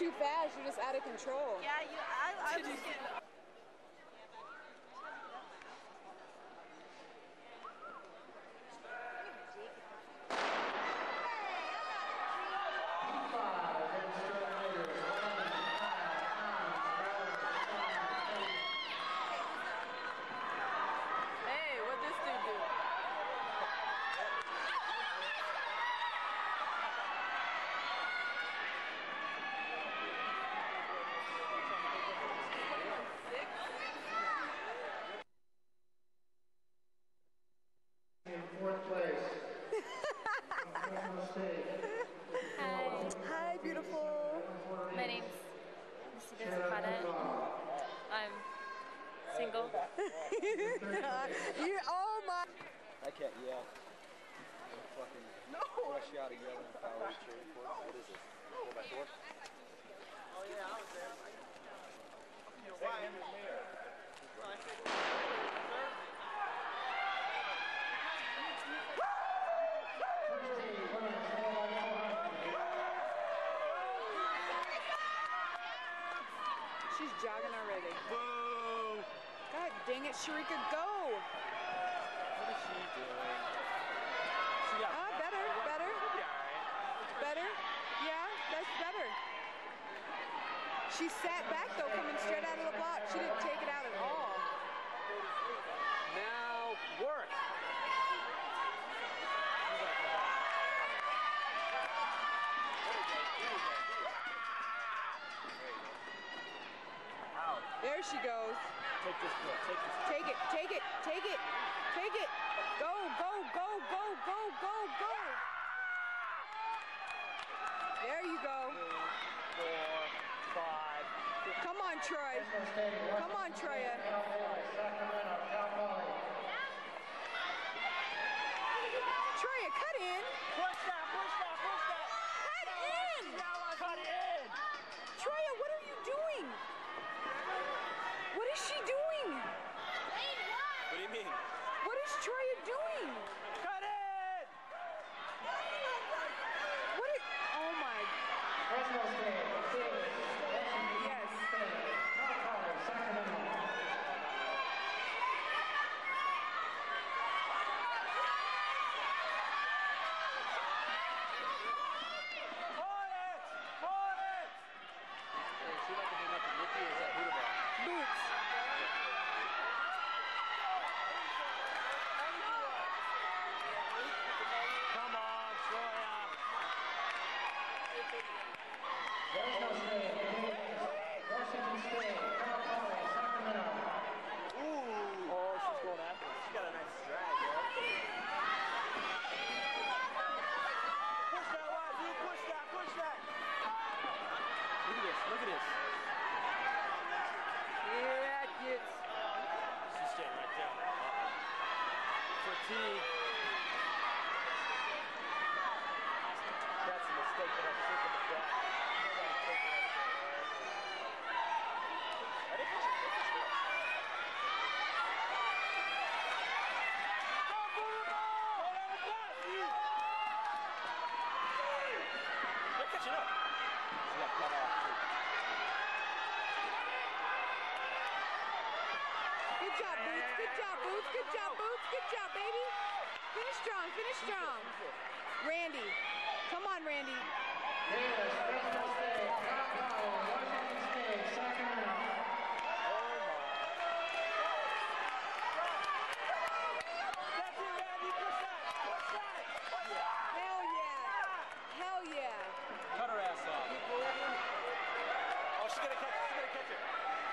too fast. You're just out of control. Yeah, I was getting... Fourth place. Hi, beautiful. My name's Mrs. I'm single. Oh my. I can't yell. I'm fucking rush you out of yelling if I was cheering for it. What is this? Go back to work? Oh yeah, I was there. You know why? She's jogging already. Boo! God dang it, Sharika, go! What is she doing? She got better. Better? Yeah, that's better. She sat back though, coming straight out of the block. She didn't take it out at all. Now, work! There she goes. Take this girl, take this. Take it. Go. There you go. 3, 4, 5. Come on, Troy. Come on, Troya. Troya, cut in. Push that. Cut in. Troya, what are you doing? What is she doing? What do you mean? What is Troya doing? Cut it! Oh my. Yes. Hold it! Hey, she not gonna do nothing with you, or is that Buddha ball? Boots. Come on, Troya! Washington State, Cal Poly, Sacramento. Ooh! Oh, she's going after it. She got a nice drag, yo. Push that wide, dude. Push that. Look at this. Yeah, kids. She's staying right there. Fatigue. That's a mistake that I'm sick of the back. They're catching up. She got cut off, too. Good job, baby. Finish strong. Randy. Come on, Randy. Davis, Fresno State, Cal Poly, Washington State, Sacramento. That's it, Randy. Push that. Hell yeah. Cut her ass off. Oh, she's gonna catch it.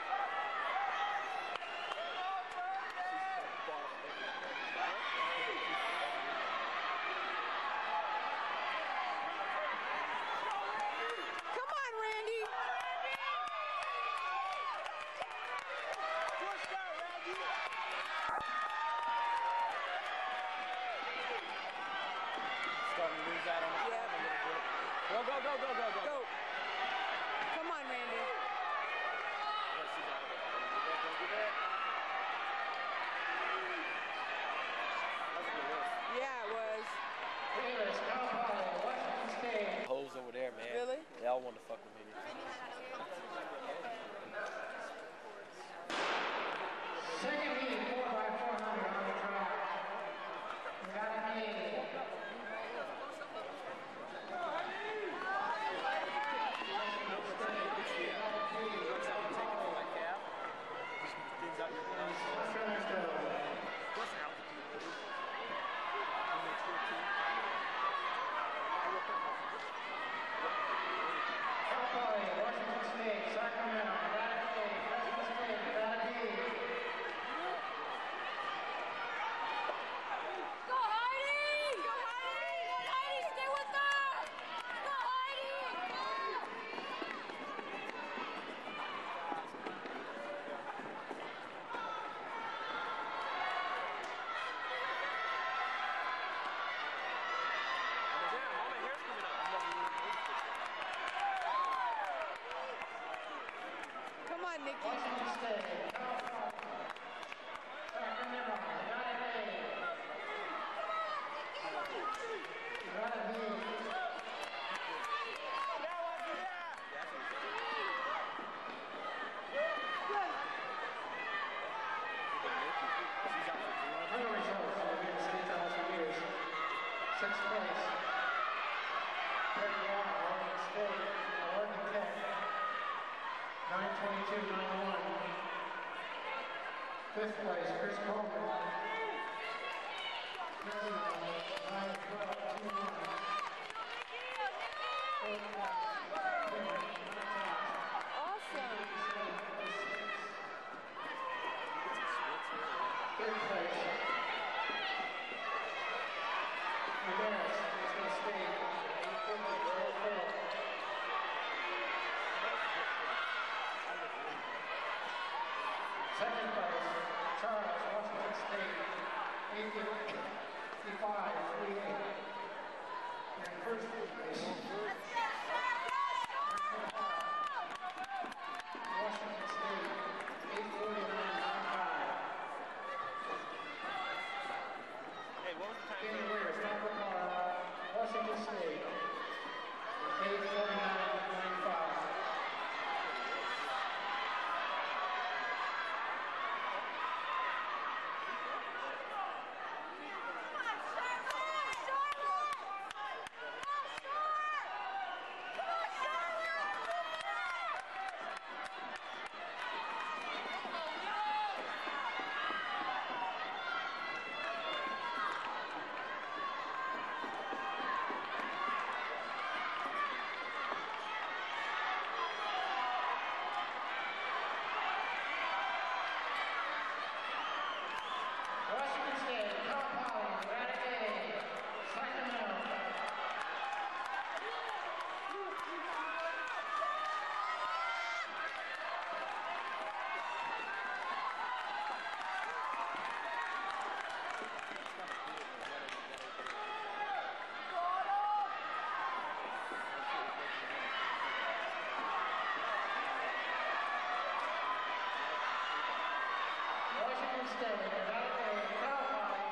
Come on, Randy. Push that, Randy. Starting to lose out on the Yep. a little bit. Go. Come on, Randy. Yeah, it was. Davis, Cal Poly, Washington State. Hoes over there, man. Really? They all want to fuck with me. Second heat, 4x400 on the track. Nevada Hayes. Washington State, Sacramento, Nevada State, Fresno State, Nevada Hayes. Go Heidi! Go Heidi! Heidi, stay with us! Go Heidi! Come on, Nikki. Washington State, Sacramento, Nevada Hayes. Nevada Hayes. Other results of the State House years. Sixth place. Greg Watt, Oregon State, Oregon Tech. 9:22.91. Fifth place, Chris Coleman. Fresno, 9:12.21. Fourth place, Awesome. third place, Ramirez, Fresno State, 8:50.04. Second place, Charles, Washington State, 8:55.38. And first place, Washington State, 8:49.95. Hey, what was the time? Danny Weir, Sniper Car, Washington State, 8:49.95. Washington State, Cal Poly, Nevada Hayes, Sacramento. Washington State, Nevada Hayes, Cal Poly.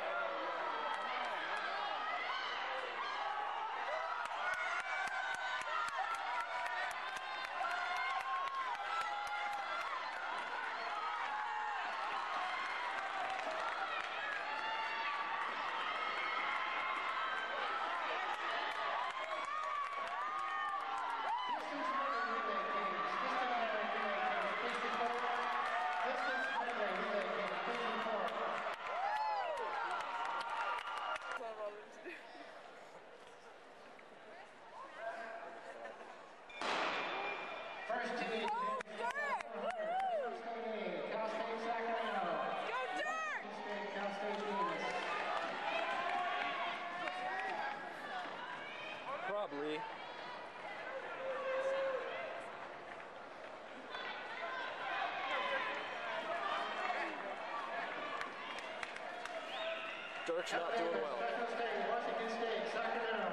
Distance medley relay teams, please report. Distance medley relay teams, please report. First team, Cal State, Sacramento. Go Dirk! Cal State Venus. Probably. Dirk's not doing well. Fresno State, Washington State, Sacramento.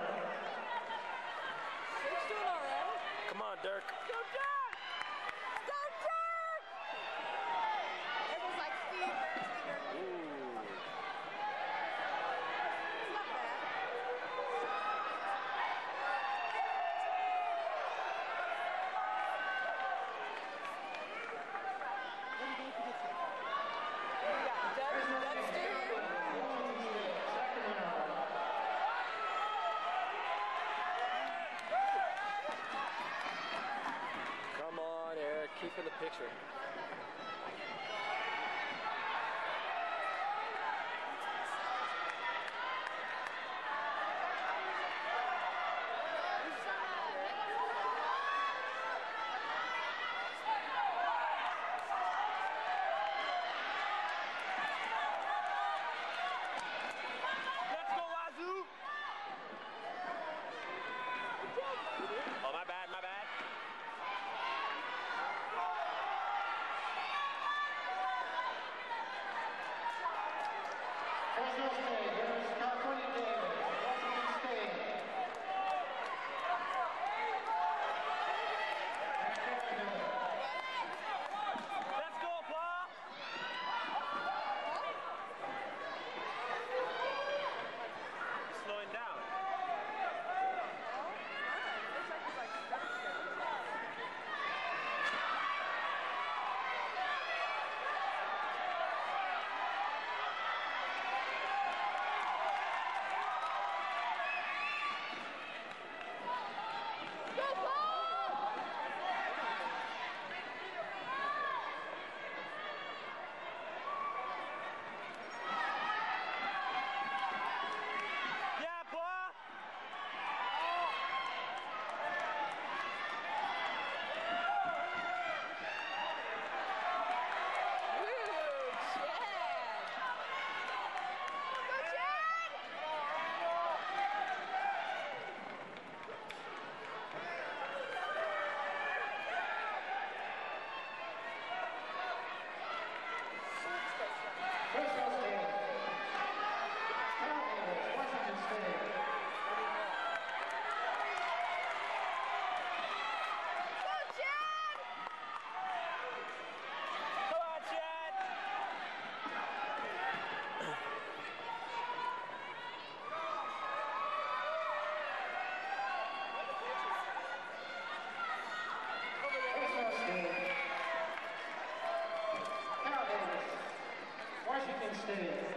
He's doing all right. Come on, Dirk. Go Dirk! Go Dirk! Everyone's like, Steve, Dirk, Steve, Dirk. Ooh. It's not bad. picture. Let's go, Wazoo! Oh, my bad, my bad. Fresno State, here's California Davis, Washington State. Let's go, Paul! Slowing down. Yeah, Paul! Fresno State. Cal Davis, Washington State. Come on, Chad! Fresno State. Cal Davis, Washington State.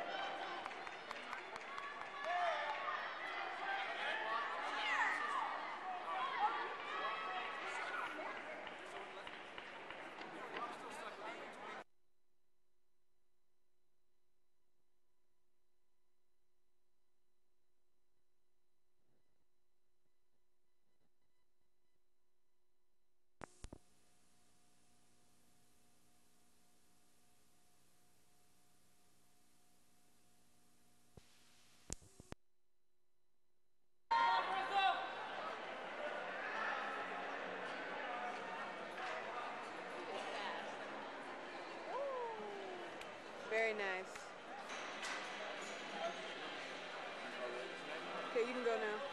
Very nice. Okay, you can go now.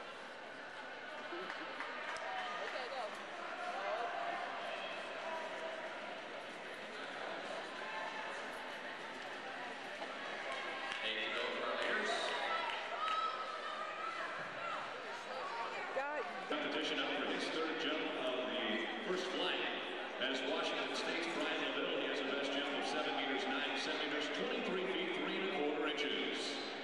God, Competition up for his third jump of the first flight. As Washington State's Brian LaVille, he has a best jump of 7 meters 9 centimeters, 23 feet 3 1/4 inches.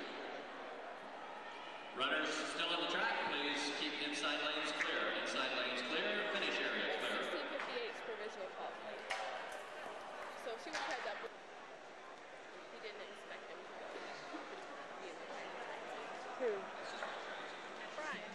Runners still on the track, please keep inside lanes clear. Inside lanes clear, finish area clear. 16:58 is provisional call. So she was heads up. He didn't expect him to go. Be in the train. who? Brian.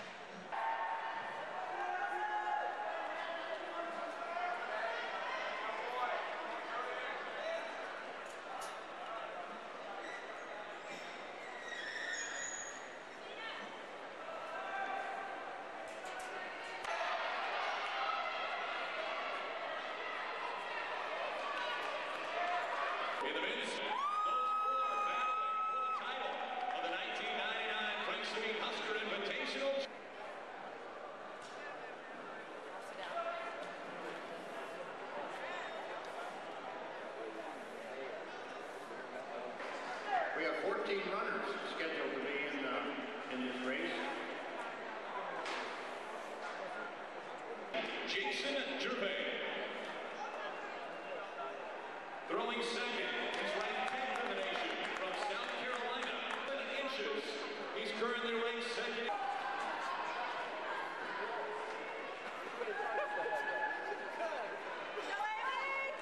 In the men's, those four battling for the title of the 1999 Frank Sabine Husker Invitational. Sit down. We have 14 runners scheduled to be in this race. Jason Gervais. Throwing second, he's ranked 10th in the nation from South Carolina, 7 inches. He's currently ranked second. No, Amy!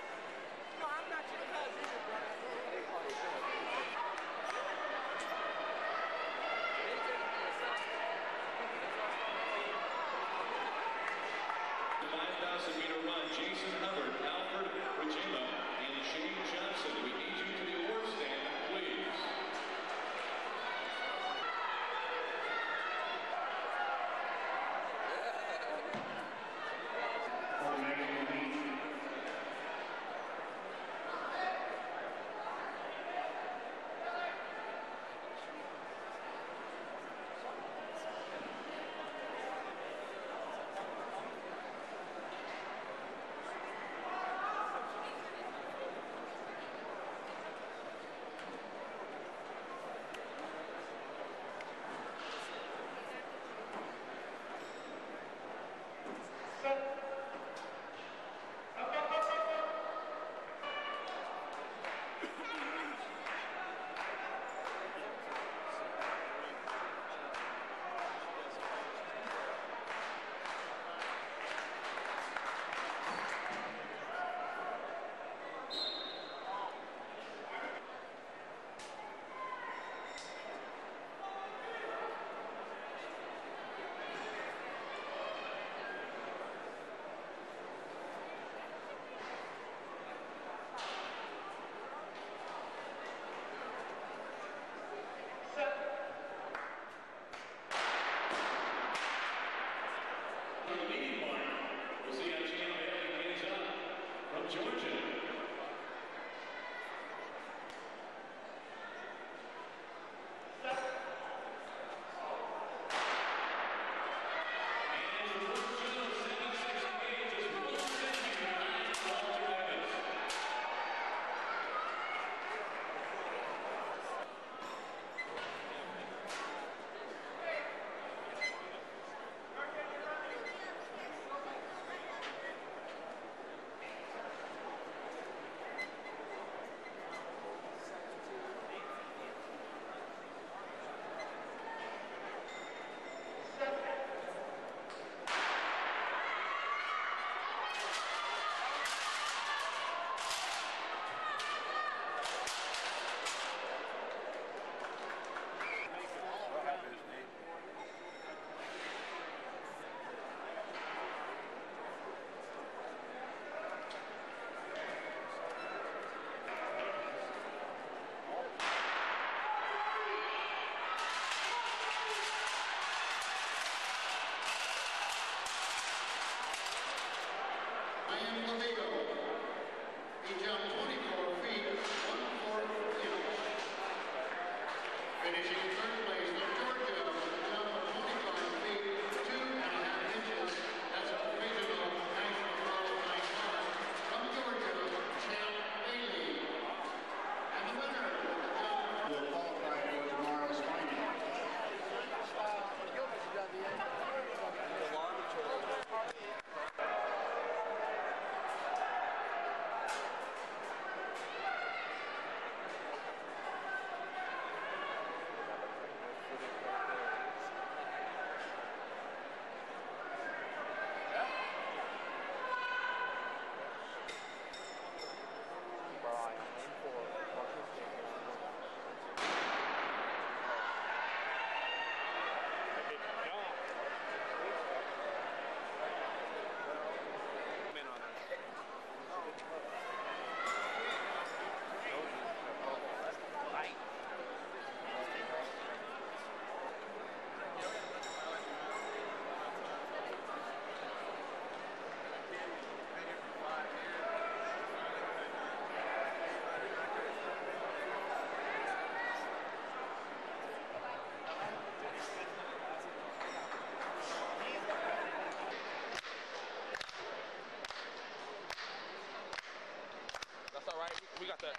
got that.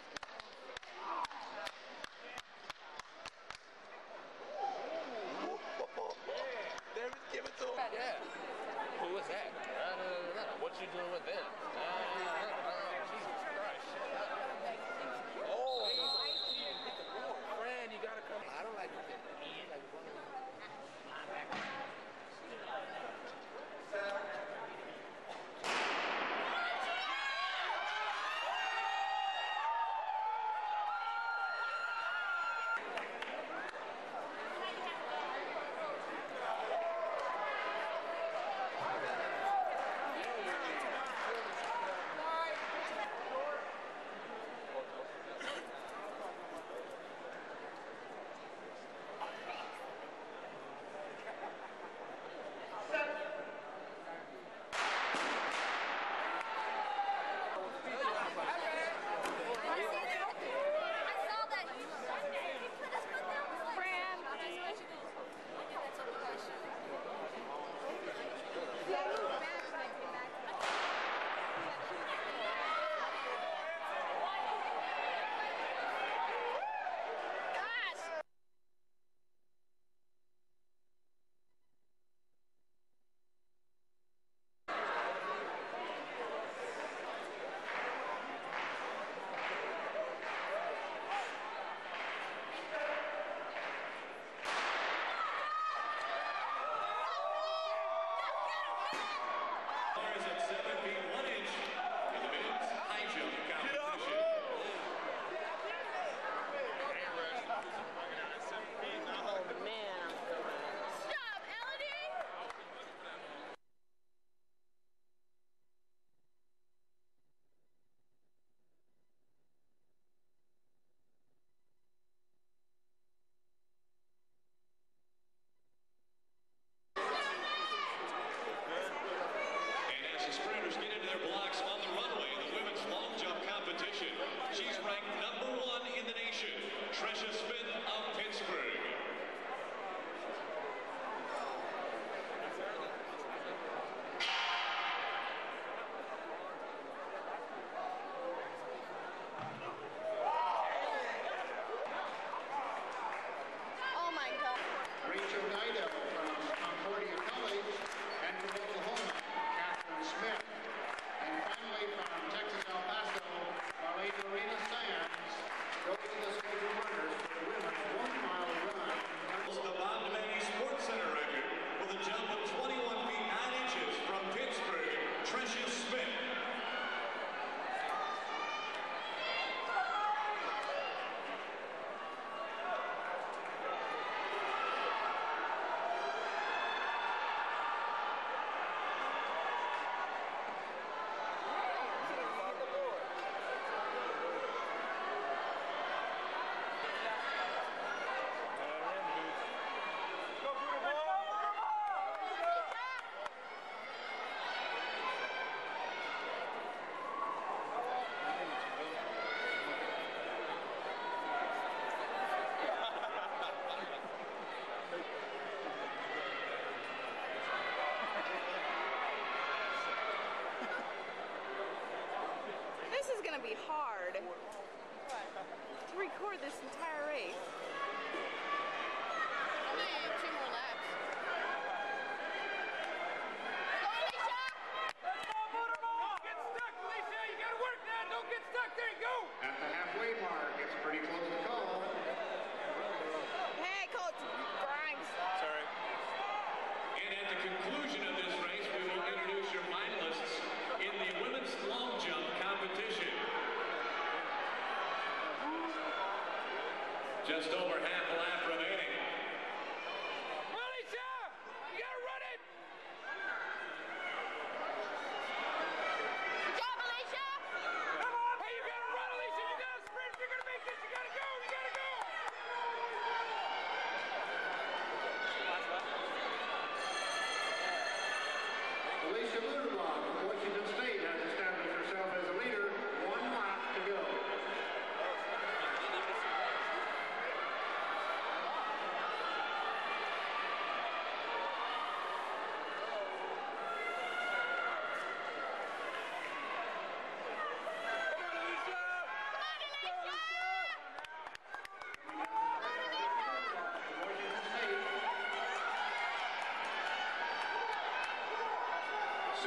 Give it to him. Yeah. Who was that? What you doing with them? Jesus Christ. Oh. Fran, you gotta come. I don't like it. Be hard to record this entire race. Only 2 more laps. Go, Alicia! Let's go, Don't get stuck, Alicia. You gotta work now. Don't get stuck. There you go. At the halfway mark, it's pretty close to call. Hey, Coach Grimes. Sorry. And at the conclusion of this race, we will introduce your finalists in the women's long jump competition. Just over half a lap remaining. Alicia! You gotta run it! Good job, Alicia! Come on! Hey, you gotta run, Alicia! You gotta sprint! You're gonna make this! You gotta go! You gotta go! Alicia Luderbach from Washington State has established herself as a leader. 1 lap to go.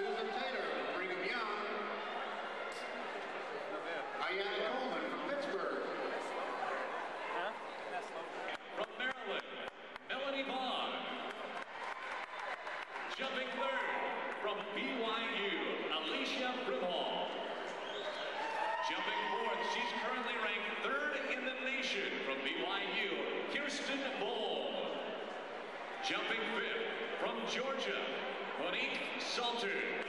Susan Taylor from Brigham Young. Ayana Coleman from Pittsburgh. From Maryland, Melanie Vaughn. Jumping third from BYU, Alicia Brimhall. Jumping fourth, she's currently ranked third in the nation from BYU, Kirsten Bohl. Jumping fifth from Georgia, Monique Salter.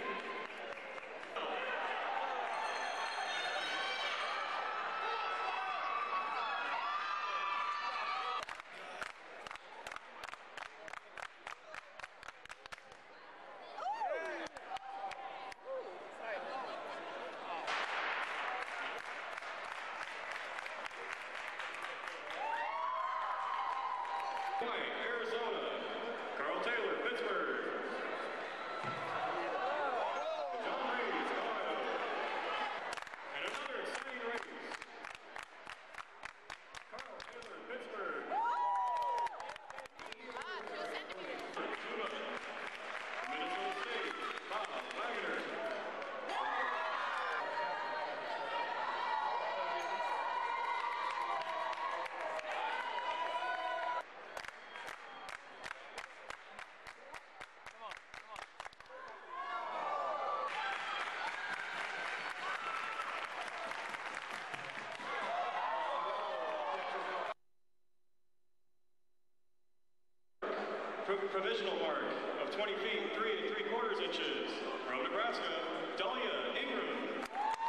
Arizona, Carl Taylor, Pittsburgh. John Reeves, Ohio. And another exciting race. Carl Taylor, Pittsburgh. Tuna. Minnesota State, Bob Wagner. Provisional mark of 20 feet, 3 3/4 inches. From Nebraska, Dahlia Ingram.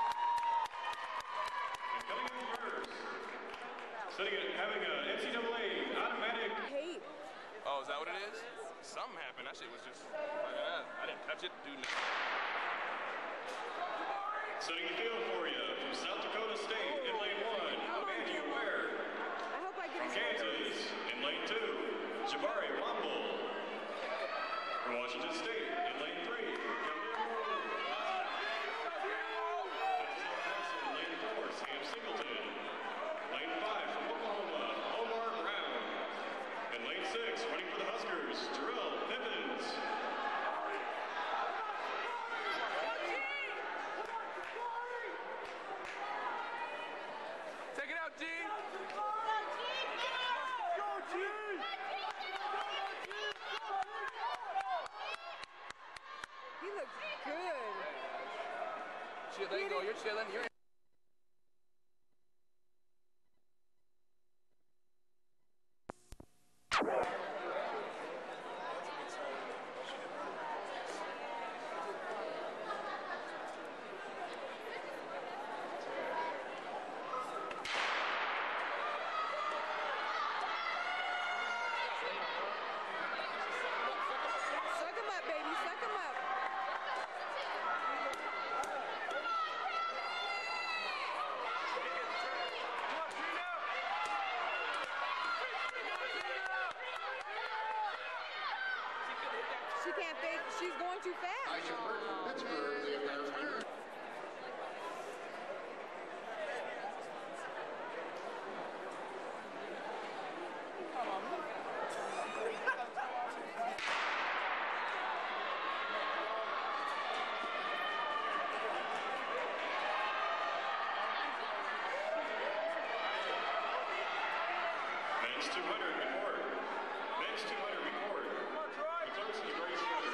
And coming in first, having a NCAA automatic. Hate. Oh, is that what it is? Something happened. That shit was just like that. I didn't touch it, do nothing. Setting the field for you from South Dakota State in lane 1, Angie Ware. I hope I From get Kansas in lane 2, Jabari Womble. From Washington State in lane 3, Gabriel Moore. Also in lane 4, Sam Singleton. Lane 5 from Oklahoma, Omar Brown. In lane 6, running for the Huskers, Terrell Pippins. Take it out, G. He looks good. Shit, there you go. You're chilling. You're Suck him up, baby. Suck him up. She can't think. She's going too fast. Aisha Burke from Pittsburgh, the American. Men's 200 report. Men's 200 report. The clerks of the Grace Order.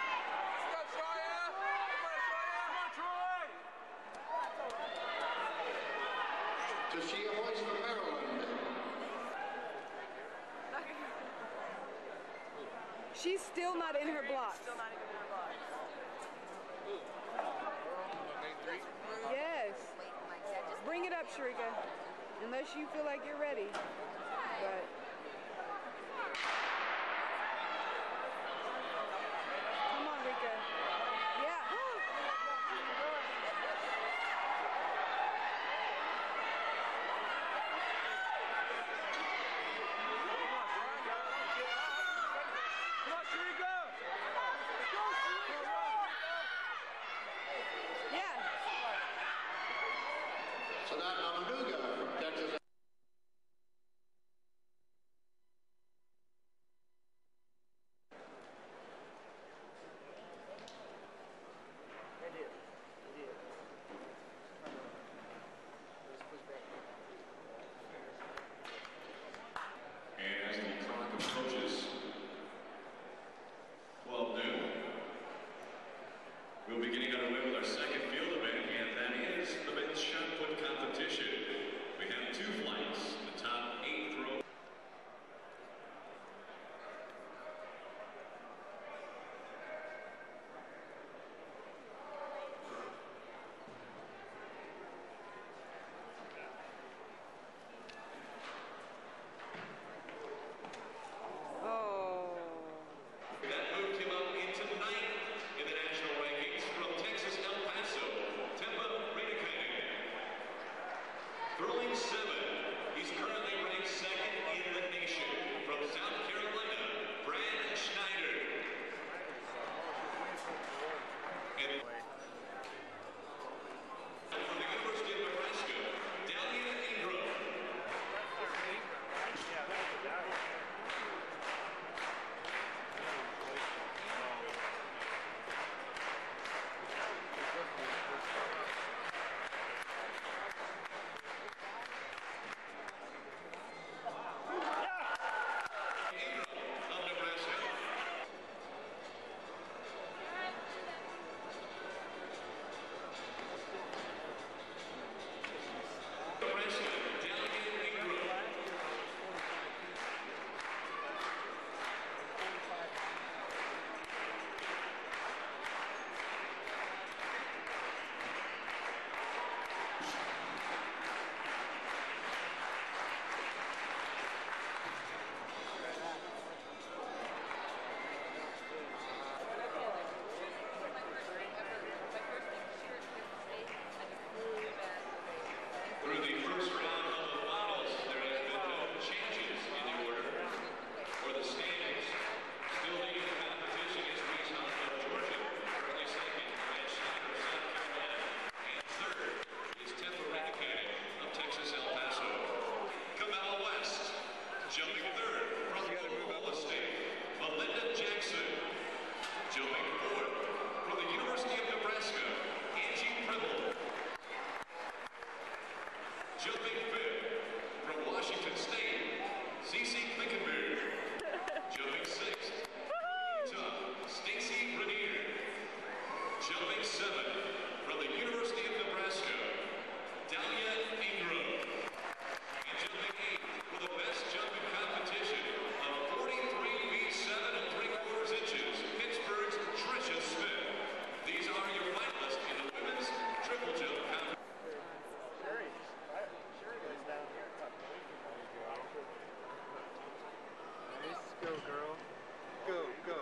Tashia Hoyce from Maryland. She's still not in her blocks. Yes. Bring it up, Sharika. Unless you feel like you're ready. But come on, Rika. Yeah. Yeah. Sadat Amaduga from Texas. He's currently ranked second in the nation. From South Carolina, Brad Schneider. And from the University of Nebraska, Dahlia Ingram. Through the first round of the finals, there have been no changes in the order or the standings. Still leading the competition is Reese Hunt of Georgia, currently second, Brad Schneider of South Carolina, and third is Temper Indicated of Texas El Paso. Camella West, jumping third from Oklahoma State, Melinda Jackson. Jumping fourth from the University of Nebraska, Angie Preble. Jumping fifth from Washington State, Cece Quickenberg. Jumping sixth, Utah, Stacy Rainier. Jumping seventh from the University of Nebraska, Dahlia Ingram. And jumping eighth for the best jumping competition of 43 feet 7 3/4 inches, Pittsburgh's Tricia Smith. These are your finalists in the women's triple jump competition. Go, girl. Go, go.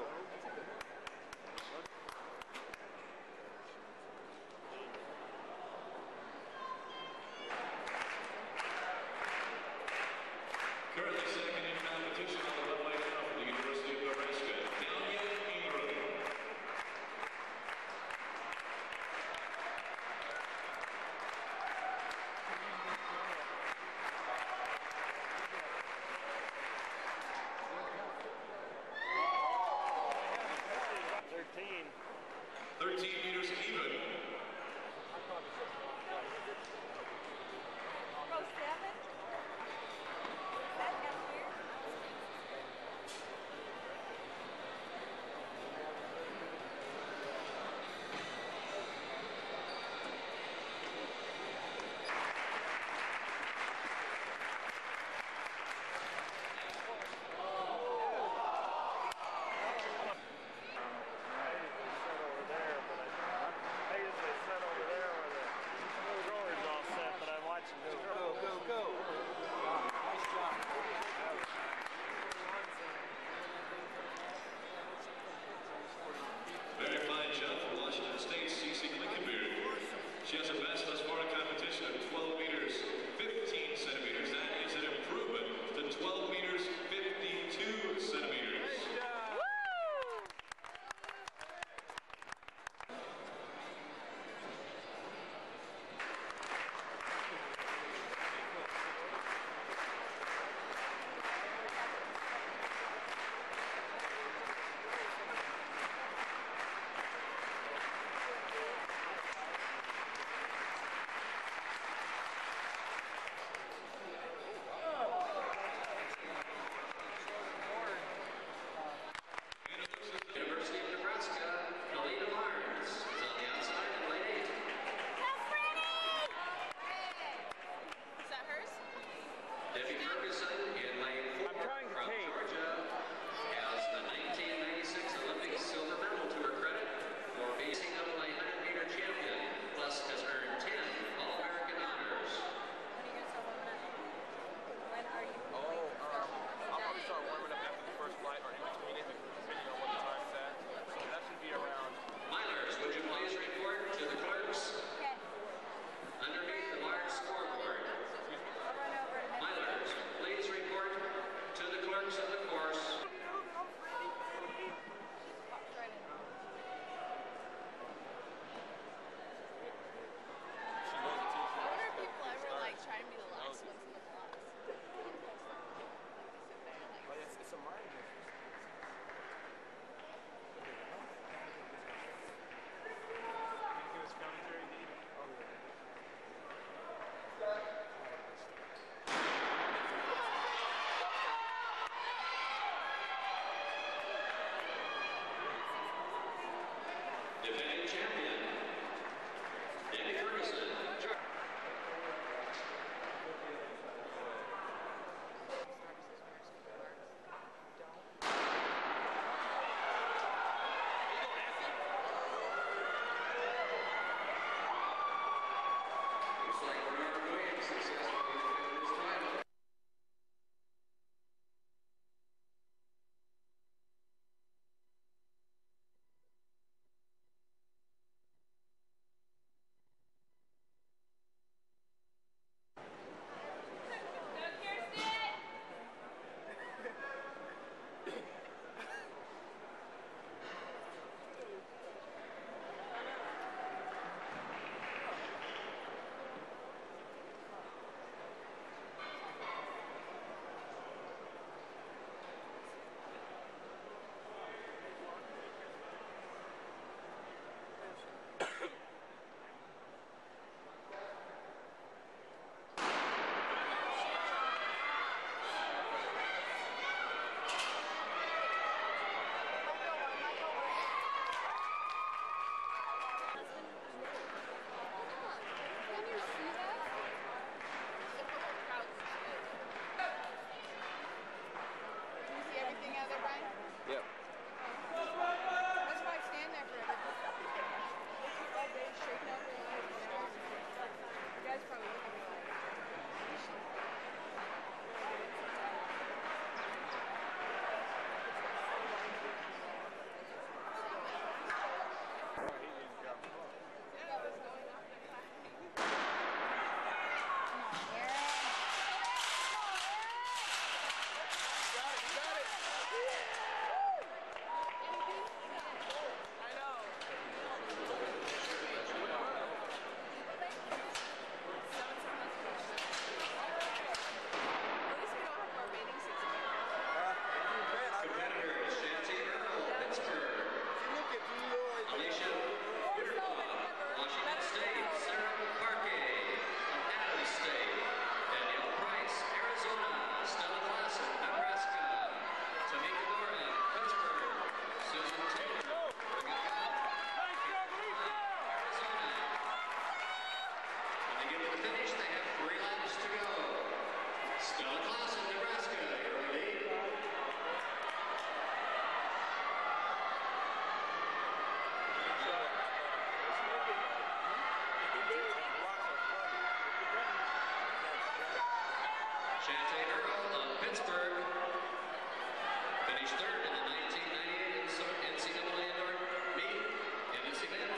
Shantae Earl of Pittsburgh finished third in the 1998 NCAA indoor meet in this event.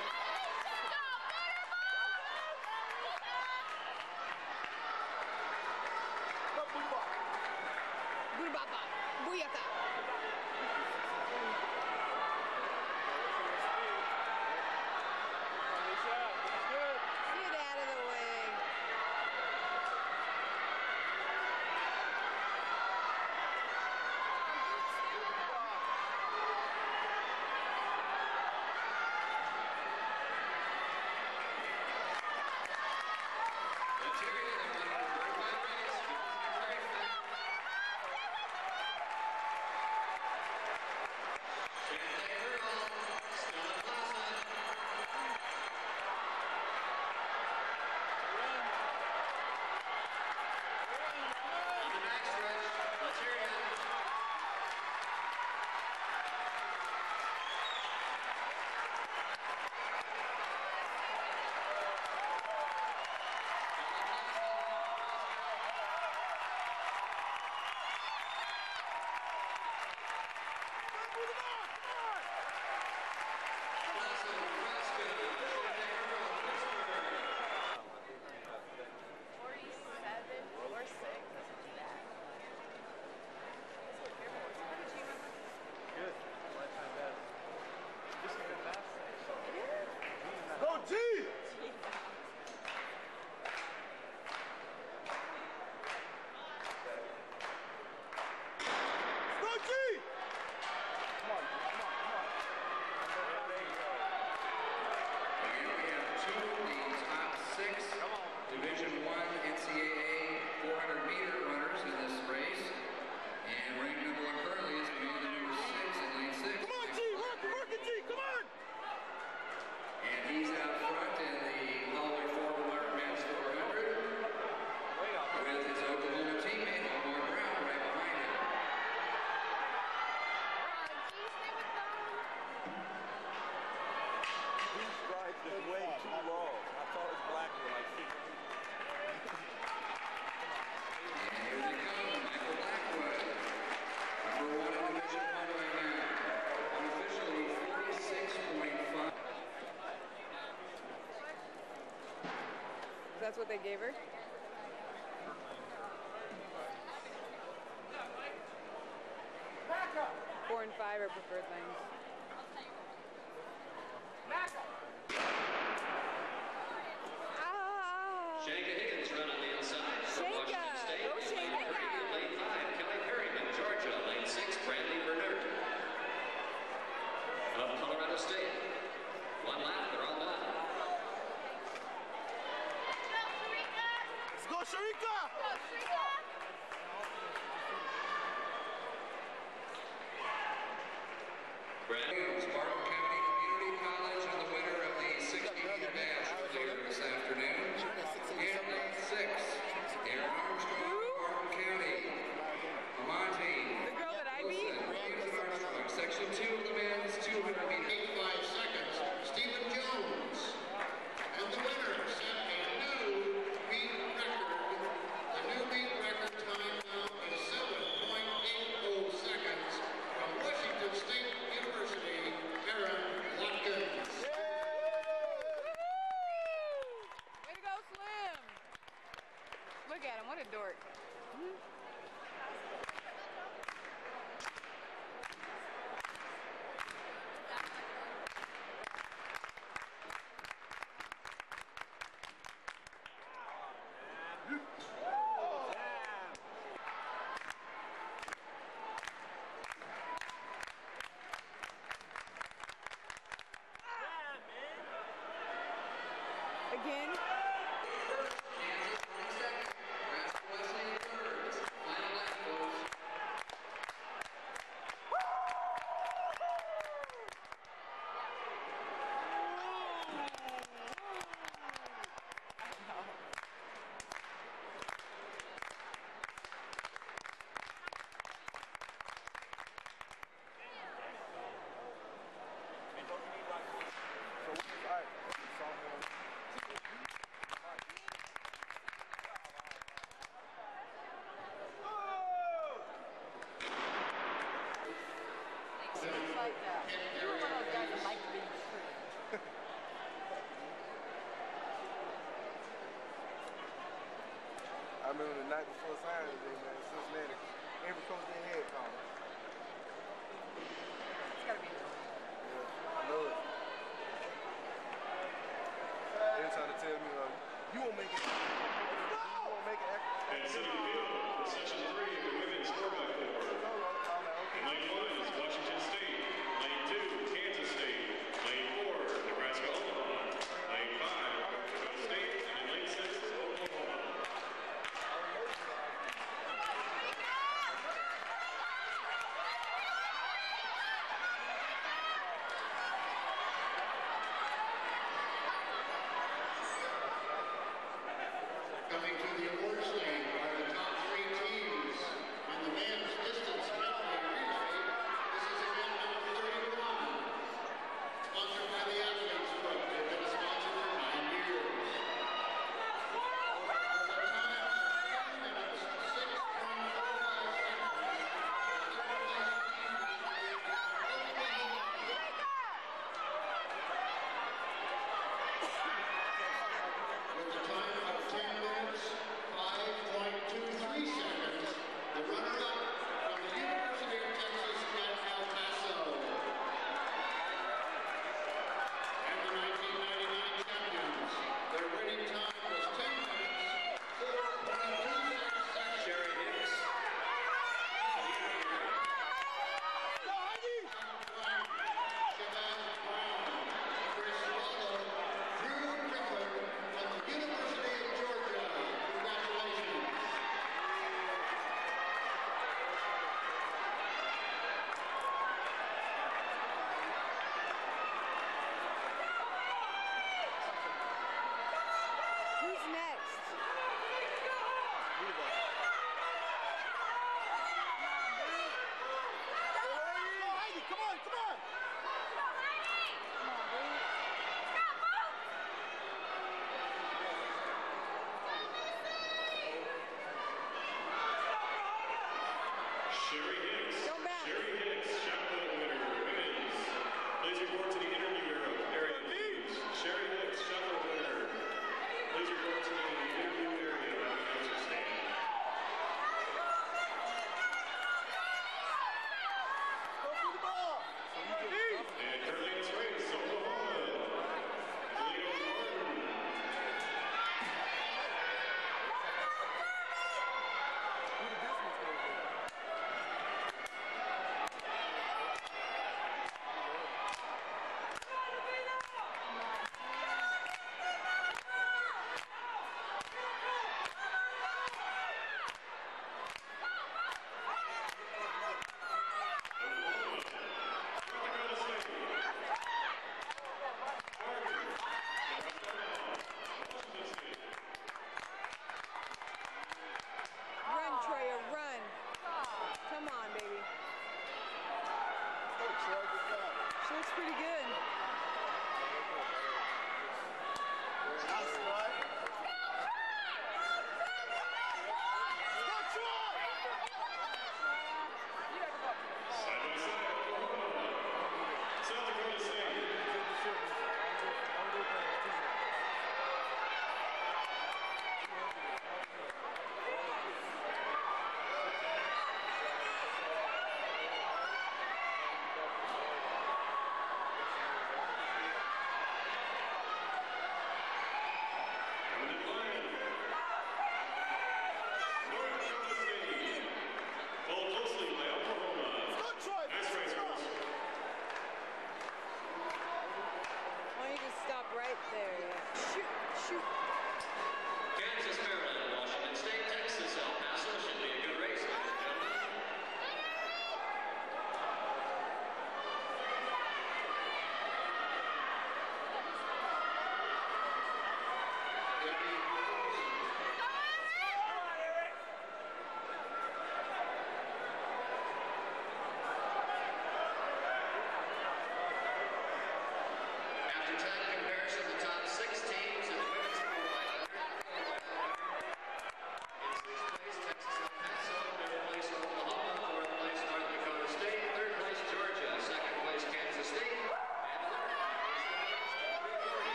Booyaka. Get out of the way. Division I NCAA 400-meter runners in this race. And ranked number 1 currently is commander number 6 in lane 6. Come on, G! Work it, G! Come on! And he's out front in the Holloway 400 men's 400 with his Oklahoma teammate, Omar Brown, right behind him. These stripes is way too long. I thought it was black when I see it. And here they come, Michael Blackwood. Number 1 in Division I right now. Unofficially 46.5. That's what they gave her? Four and 5 are preferred lanes. Shanka Higgins run on the inside for Shanka. Washington State. Go Shanka. Lane 5, Kelly Perryman, Georgia. Lane 6, Brandy Bernard of Colorado State. One lap, they're all done. Let's go, Sharika! Brandy, Spartan County Community College, and the winner of the 60-meter dash later this afternoon. In lane 6, Aaron Armstrong, Spartan County. Amante. The girl that I beat? Williams Armstrong, section 2 of the men's 200 meters. 85 seconds, Stephen Jones. And the winner set a new meet record. The new meet record time now is 7.80 seconds from Washington State University, Aaron Watkins. Way to go, Slim! Look at him, what a dork. Again? Kansas, 22nd. Rascal Wesley, I remember the night before signing day, man, Cincinnati, every coach they had called me. It's gotta be annoying. Yeah, I know it. They were trying to tell me, you won't make it. You won't make it. And City Field for session 3 of the women's 4x4. Lane 1 is Washington State. Lane 2, Kansas State. Lane 4, Nebraska Omaha. Lane 5, Dakota State. And lane 6, Oklahoma.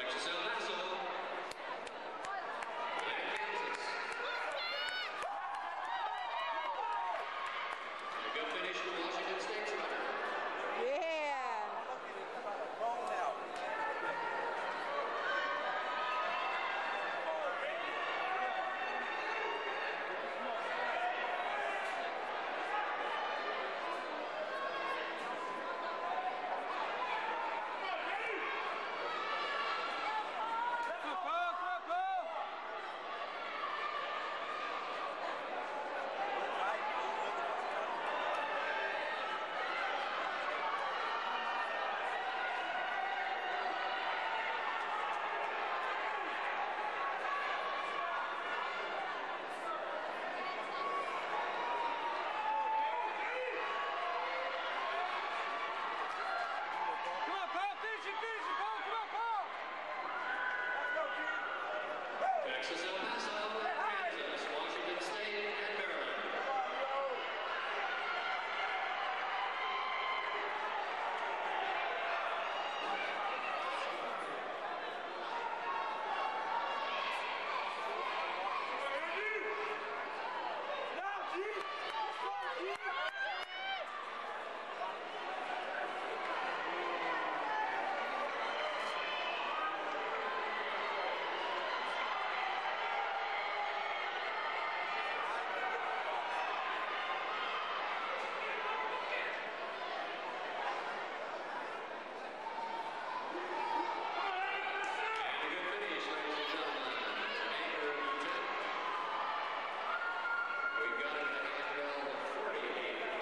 Texas El Paso. And Kansas. A good finish for Washington State's runner. Yeah. Texas El Paso, Kansas, Washington State, and Maryland. And a good finish, ladies and gentlemen. Anchor 10. We've got it at handheld 48.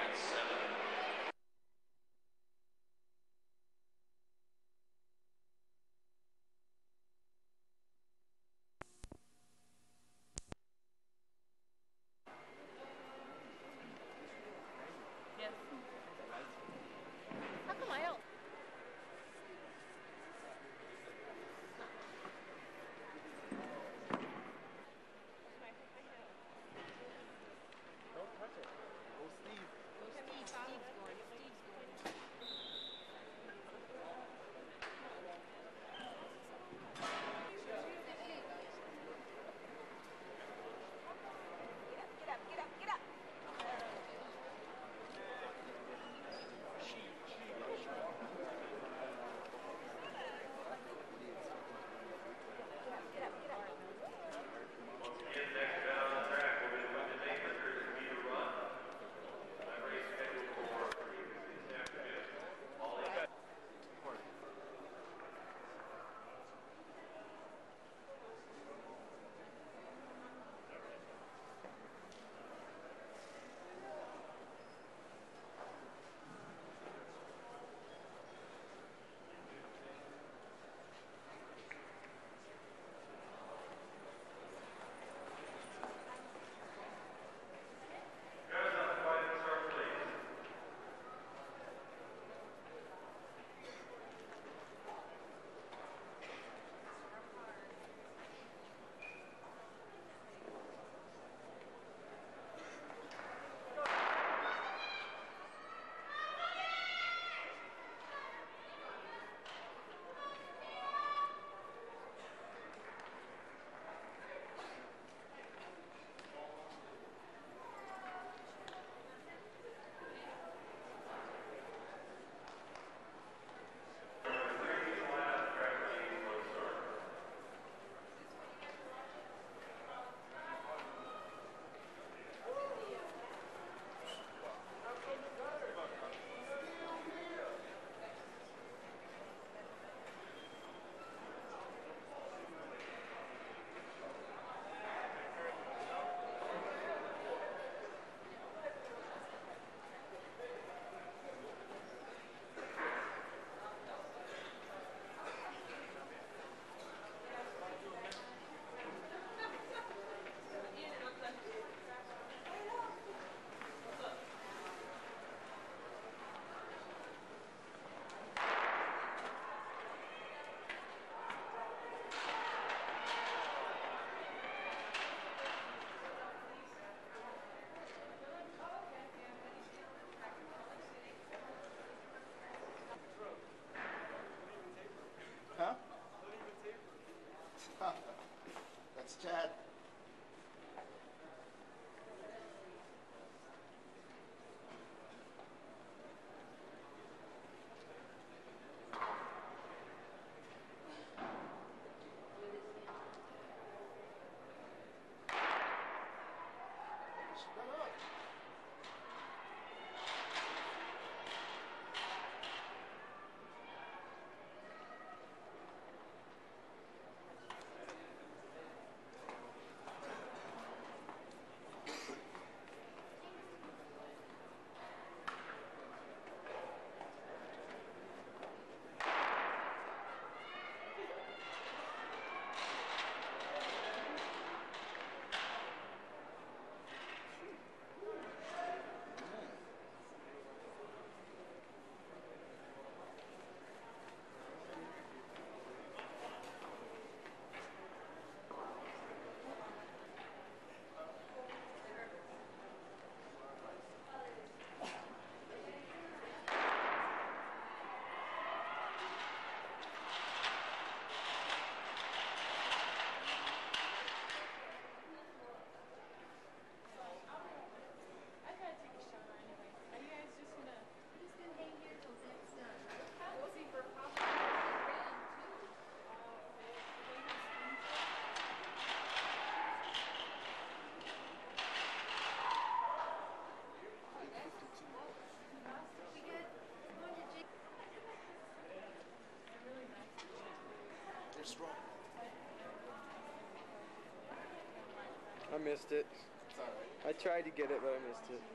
I missed it. It's alright. I tried to get it, but I missed it.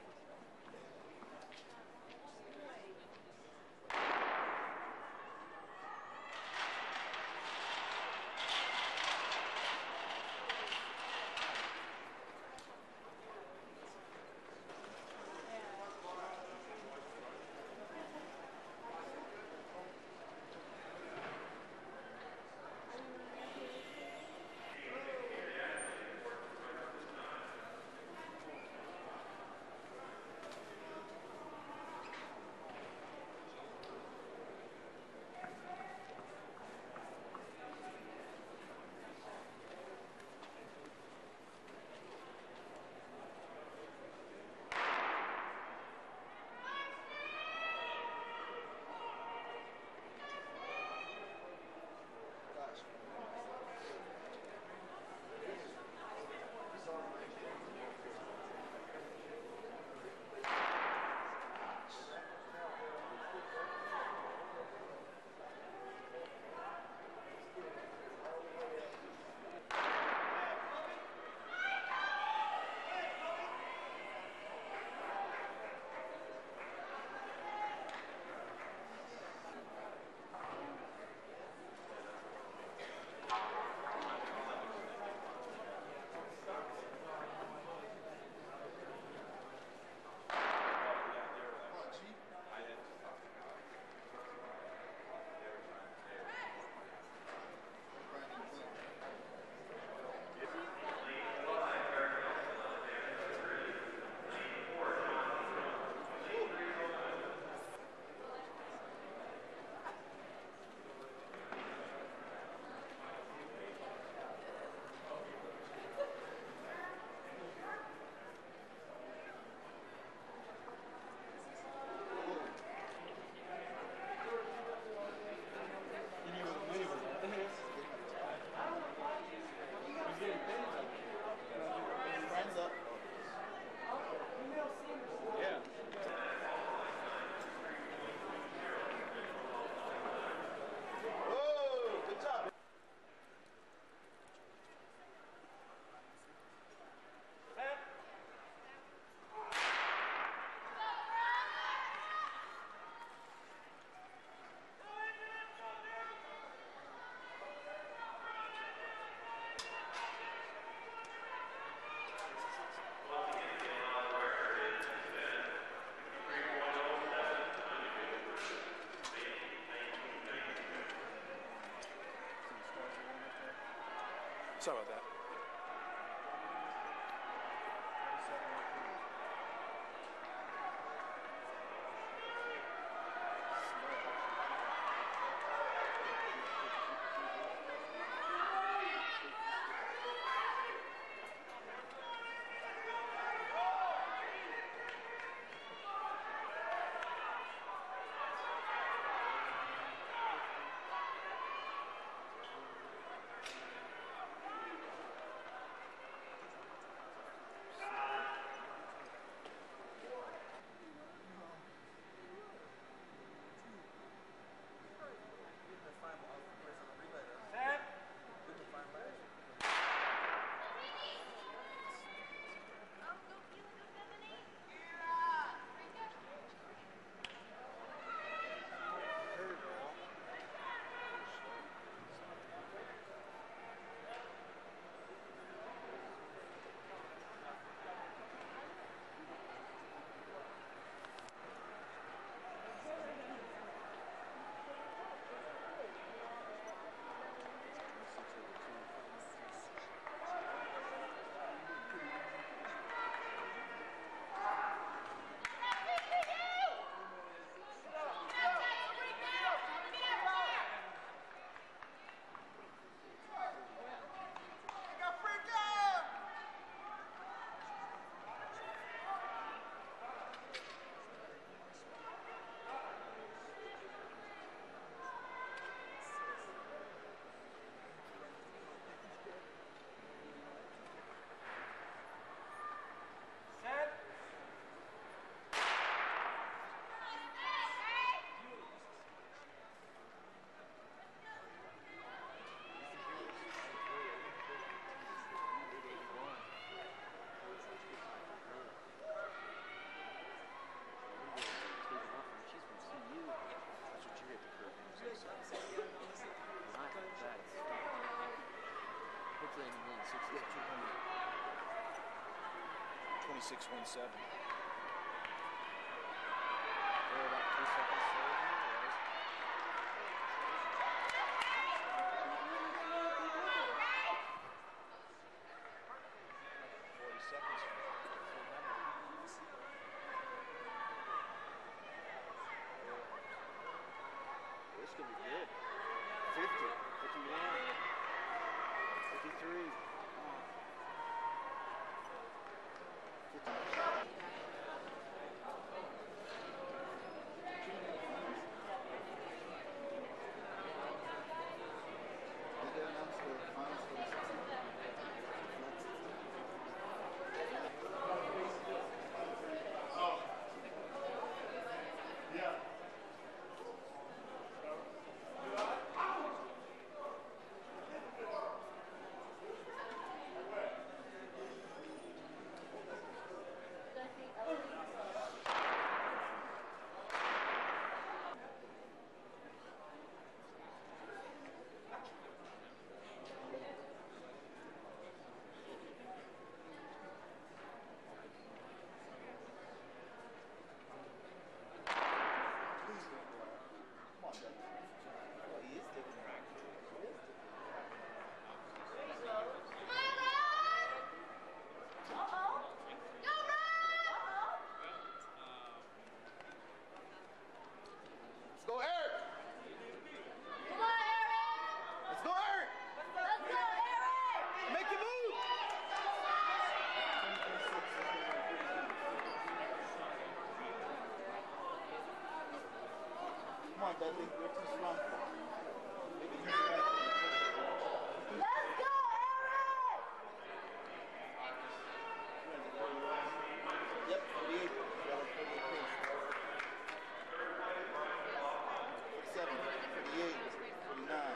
Sorry about that. 6:17. We're about 2 seconds slower than it was. 40 seconds. This could be good. 50, 51, 53. 50. Come on, Dudley. You're too strong. Let's go, Eric! Yep, 48. You got a 48 pace. 47, 48, 49.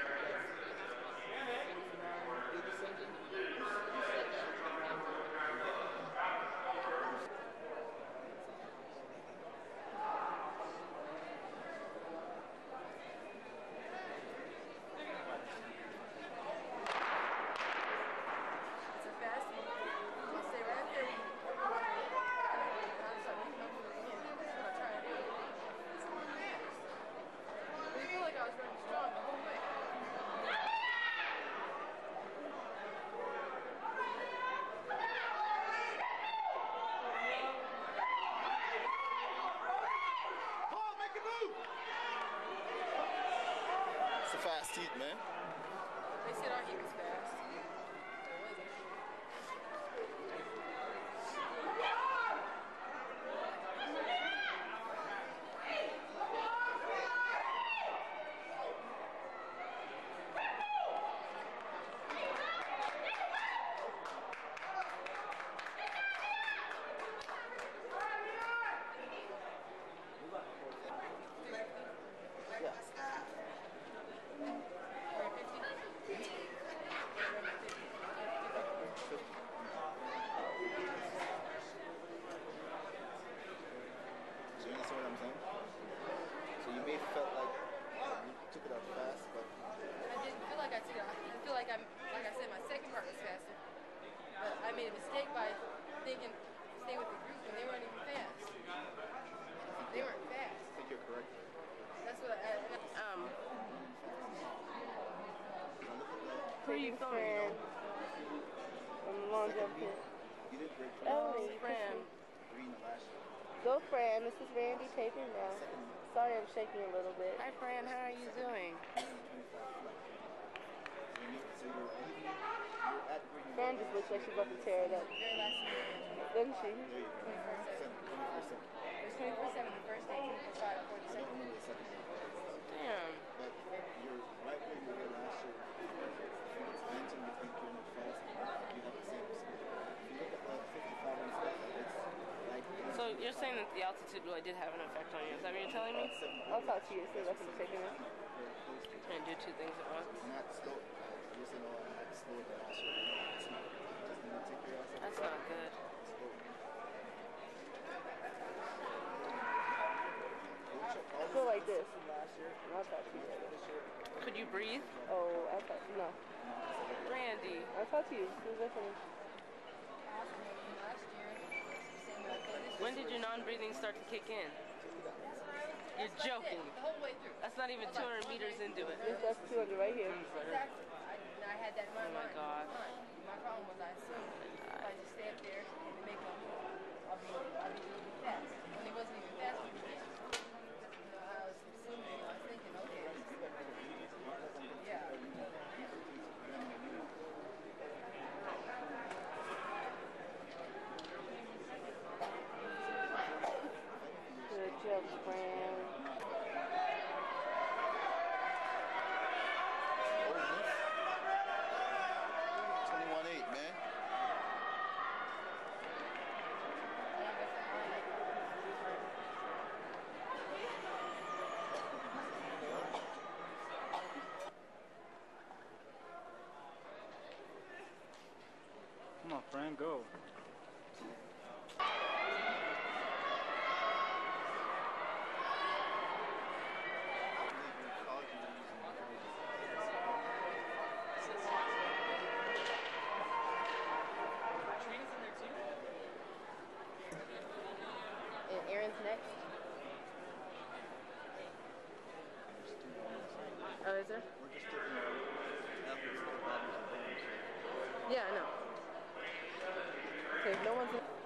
'Go, Fran. This is Randy taping now. Sorry I'm shaking a little bit. Hi, Fran. How are you doing? Fran just looks like she's about to tear it up. Doesn't she? 24/7 the first day, 24/5, 42nd. Damn. But you're right where you were last year. It's 19, you think you're not fast. You have the same speed. If you look at 55 and stuff, it's like... So you're saying that the altitude really did have an effect on you? Is that what you're telling me? I'll talk to you as soon as I finish taking it. Trying to do two things at once? Not slow. Yes and no, I'm not slow than last year. It's not. Just need to take care of yourself. That's not good. I feel like this. I'll talk to you later. Could you breathe? Oh, I'll talk to you. No. Randy. I'll talk to you as soon as I finish. When did your non-breathing start to kick in? You're joking. The whole way through. That's not even 200 meters into it. Yes, that's 200 right here. Exactly. I had that in my mind. Oh my God. My problem was I assumed if I just stay up there and make my move, I'll be really fast. When he wasn't even fast with me. I was assuming, I was thinking, okay, this is what yeah. Good job, Fran. Come on, Fran, go. And Aaron's next. Oh, is there? We're just taking our athletes to the bottom of the bench. Yeah, I know. Okay, no one's.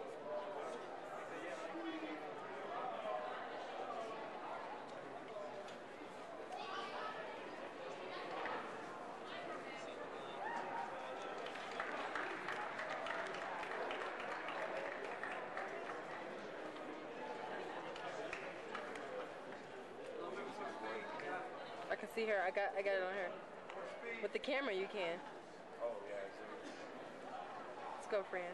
I can see her. I got it on her. With the camera, you can. Oh, yeah, Let's go, Fran.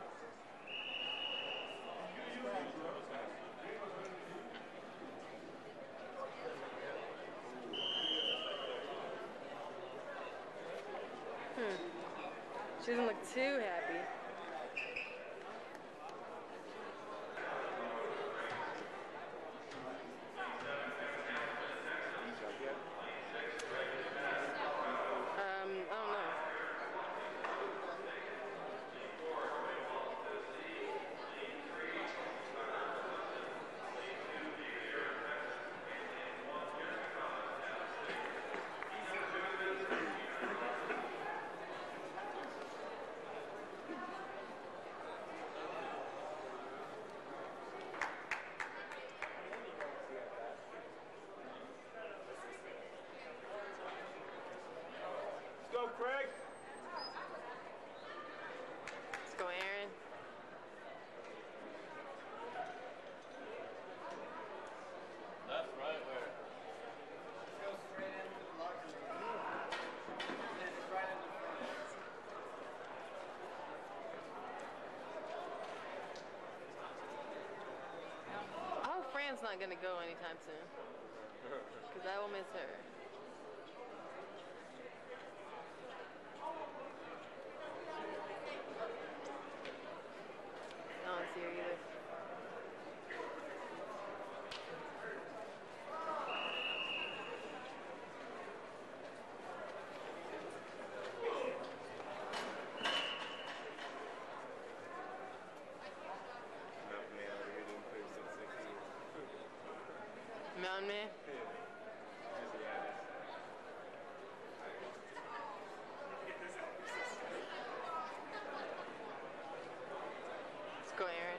She doesn't look too happy. I don't know. Let's go, Craig. Let's go, Aaron. That's right where. Goes straight into the locker room. It's right in the front. I hope Fran's not gonna go anytime soon. Because I will miss her. I don't see her either. Mountain Man? Let's go, Aaron.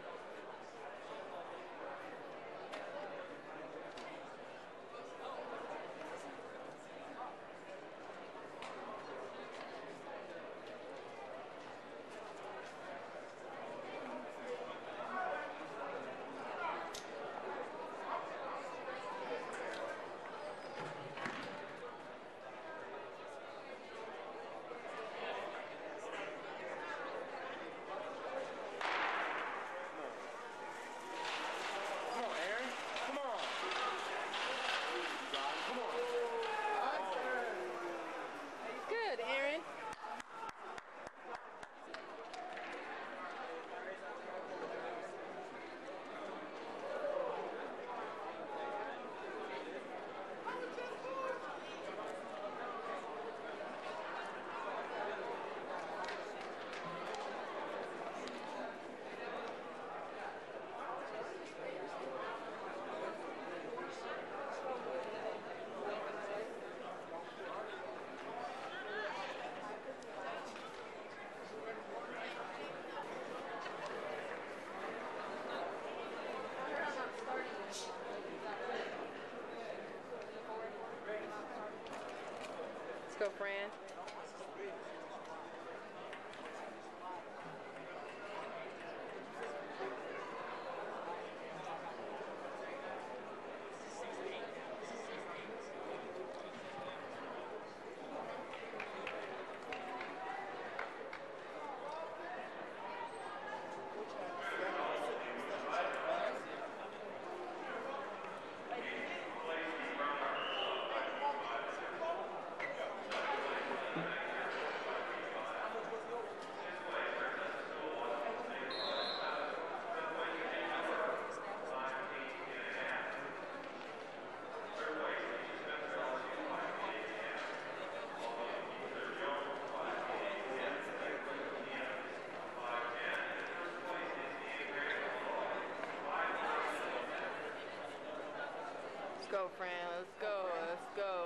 go, Fran. Let's go, Fran. Let's go. Let's go.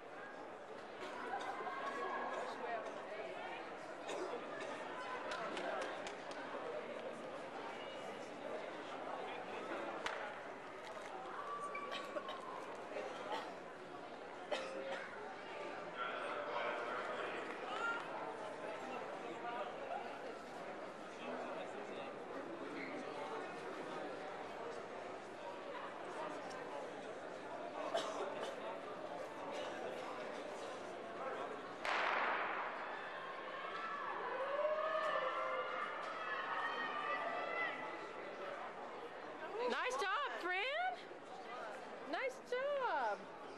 Nice job, Fran. Nice job.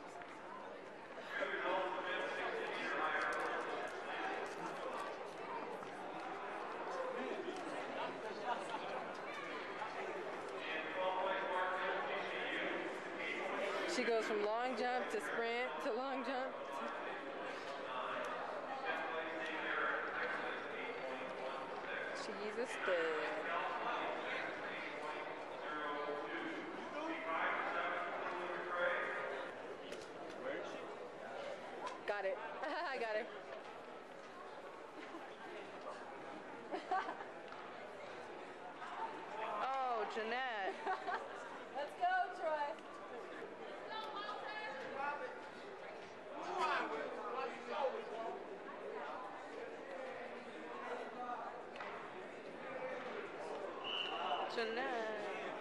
She goes from long jump to sprint to long jump. She's a stud. Got it. I got it. Oh, Jeanette. Let's go, Troy. Jeanette.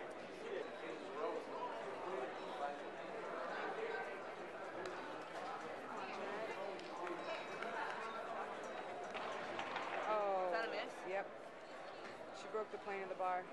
Oh. Is that a miss? Yep. She broke the plane of the bar.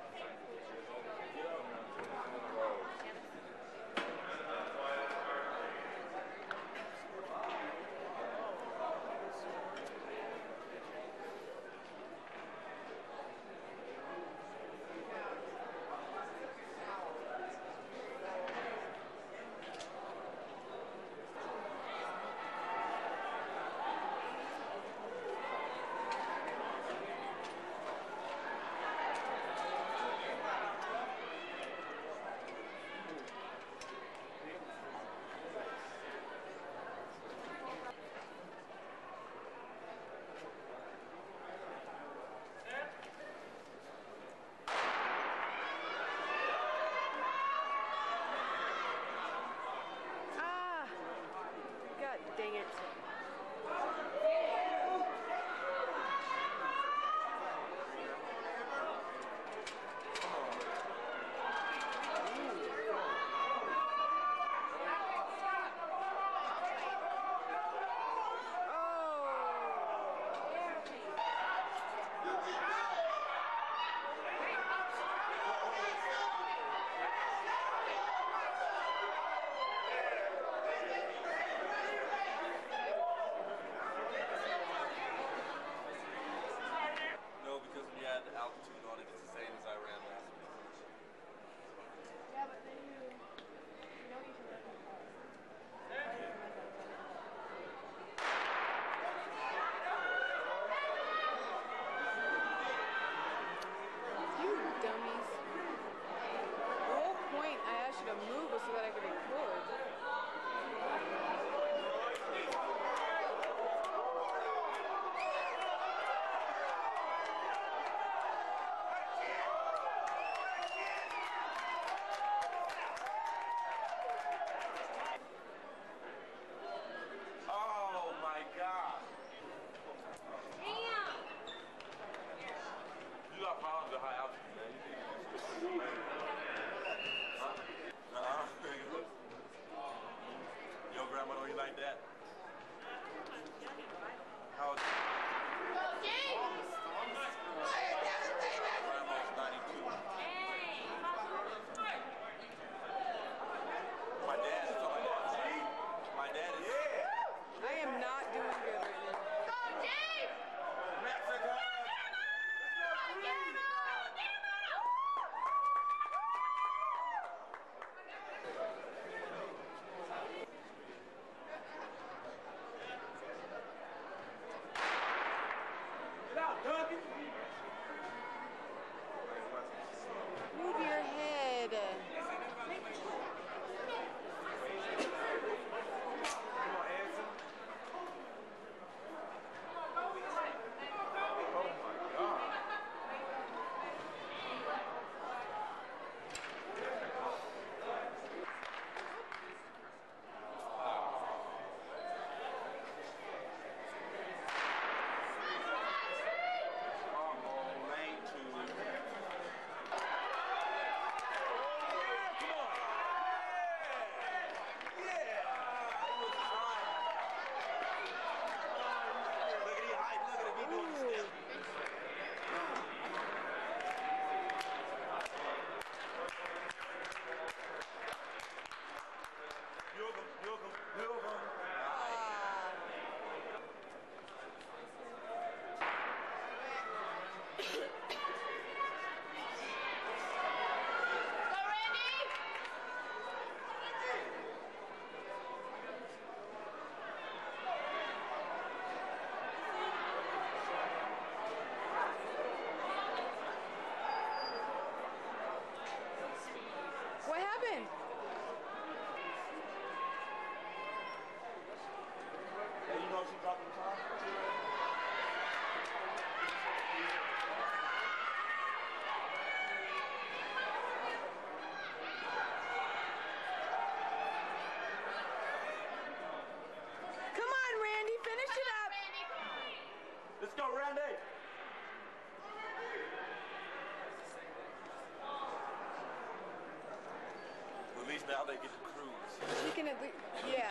now they get to cruise. She can at least, yeah.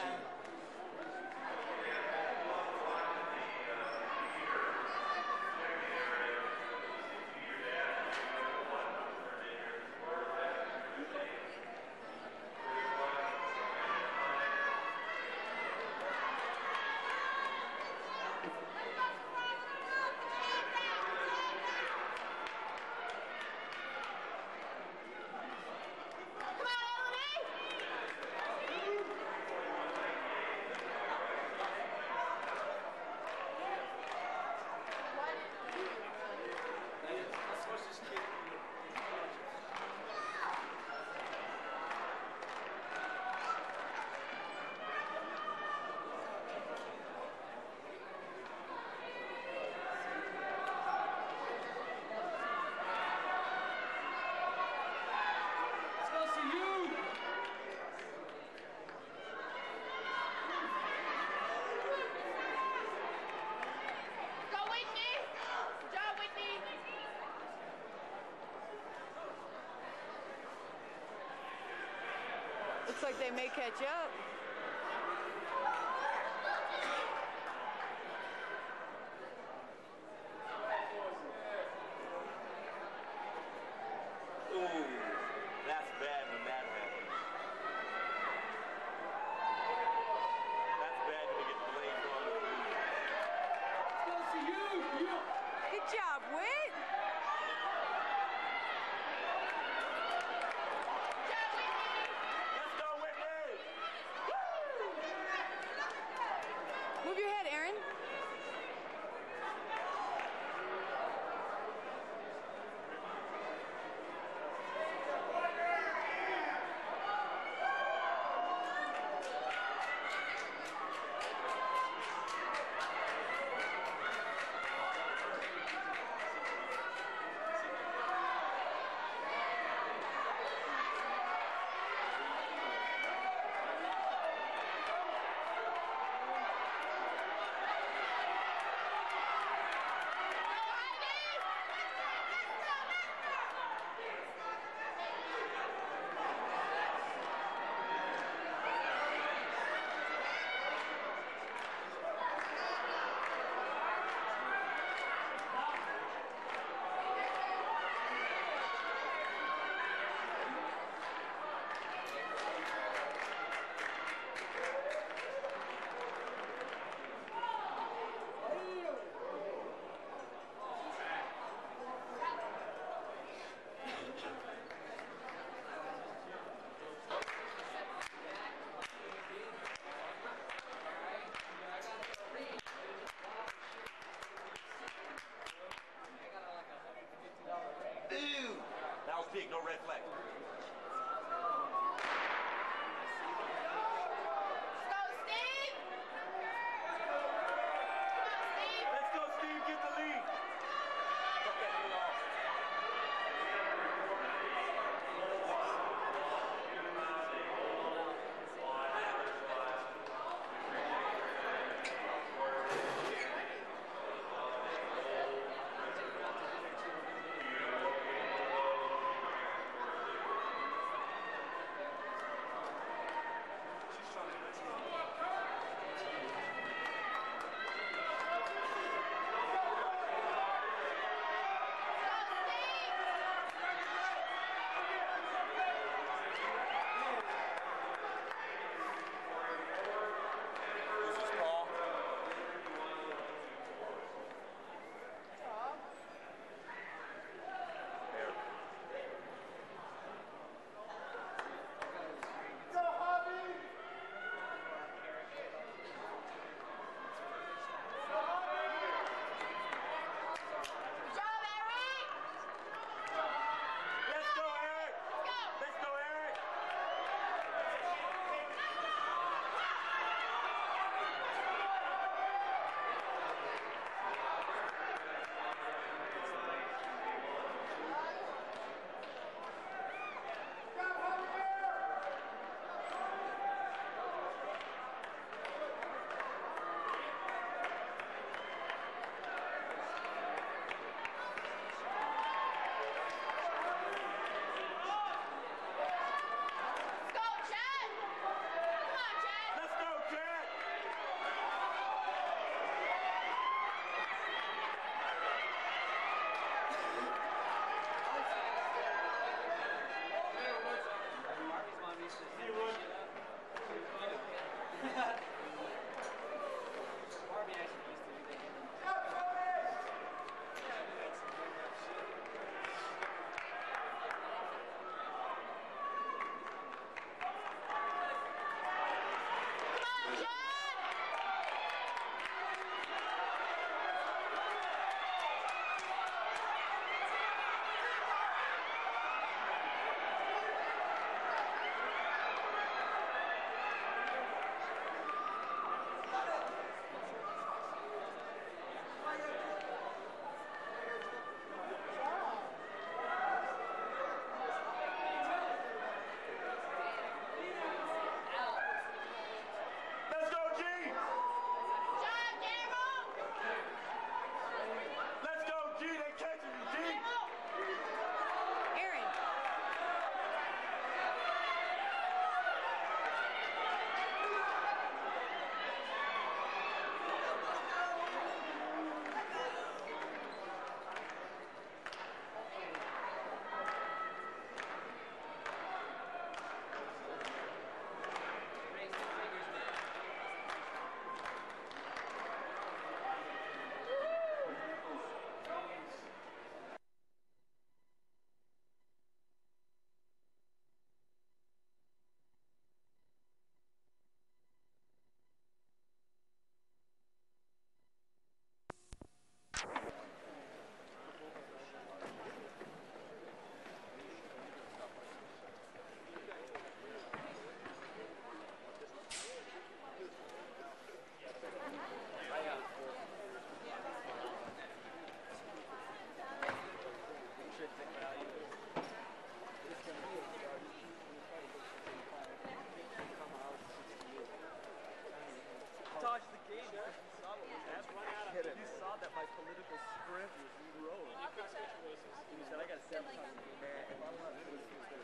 Looks like they may catch up. Ooh, that's bad when that happens. That's bad when you get blamed on the food. Good job, Whit. Let's go, Whitney! Dodged the game because you saw what was happening. You saw that my political script was rewrote. You said I got 7 times a game. If I want to lose,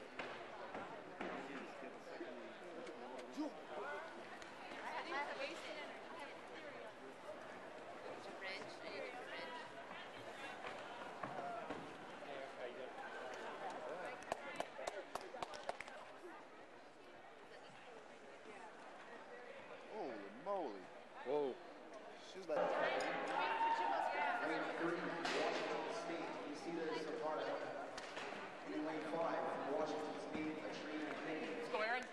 Holy moly. Whoa. She was like... Lane 3, Washington State, you see this apart. In lane 5, Washington State, Katrina Payne. Let's go, Aaron.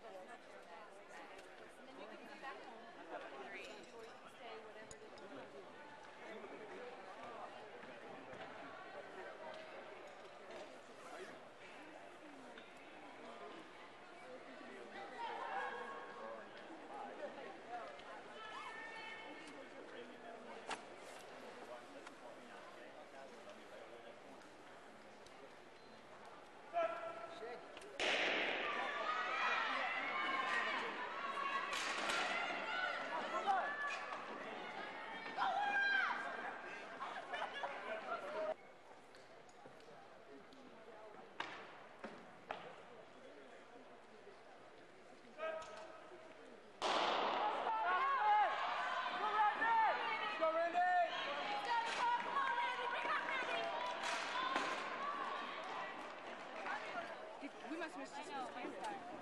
We must miss just this game.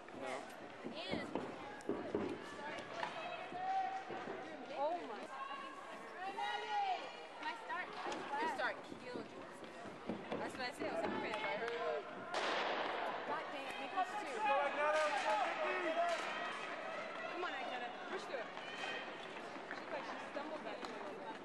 Oh my. My start. Your start killed you. That's what I said. I was afraid if I heard it. God dang it, make us two. Come on, Agneta. Push through it. She's like, she stumbled back there a little bit.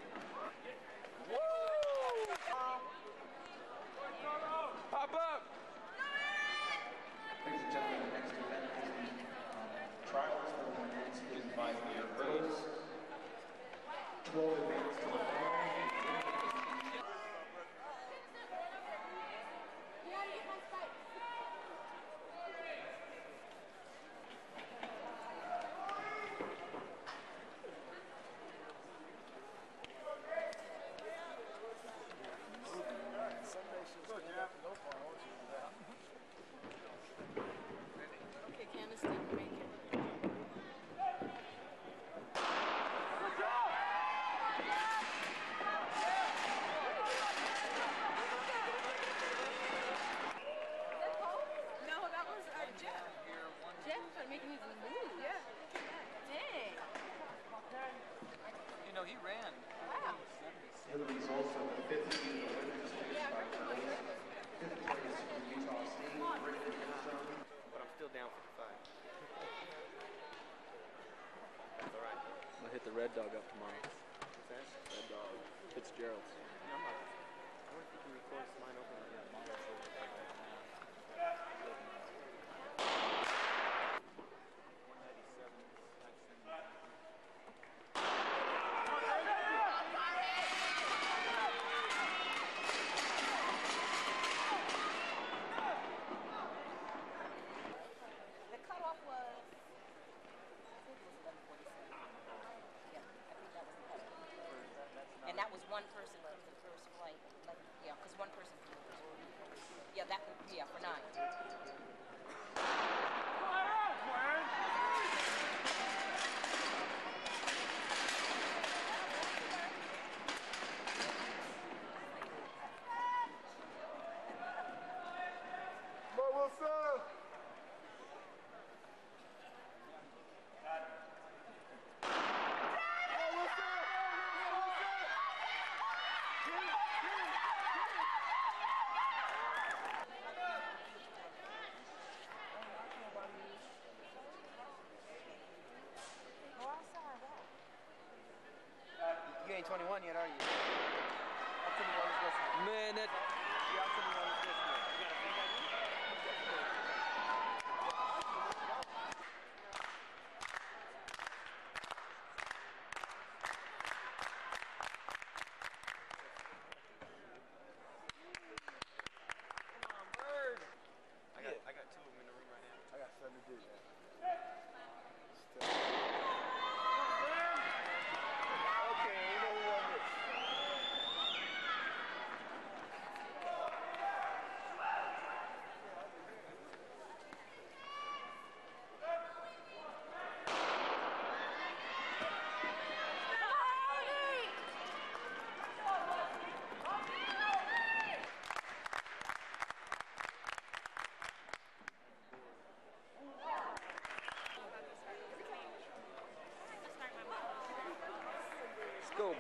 Pop up. Ladies and gentlemen, the next event is the trials for the men's 55-meter hurdles. 12 advance to the final. Okay, Candace, didn't make it. No, that was Jeff. Jeff started making these moves. Yeah. Dang. you know, he ran. Wow. Hillary's also the 5th team in the women's 55 hurdles. 5th place from Utah State, Brittany Henderson. But I'm still down 55. That's alright. I'm gonna hit the red dog up tomorrow. What's that? Red dog. Fitzgerald's. I'm not. I wonder if you can record mine open on your monitor. The cutoff was, I think it was 11:47. Yeah, I think that was the cutoff. And that was one person from the first flight. Yeah, because one person from the first flight. Yeah, that, yeah, for 9. You ain't 21 yet, are you? tell me what it's listening. Man, that. Y'all tell me what it's listening. You got a fake ID? I got 2 of them in the room right now. I got something to do, man. Okay, we know who won this. Let's go.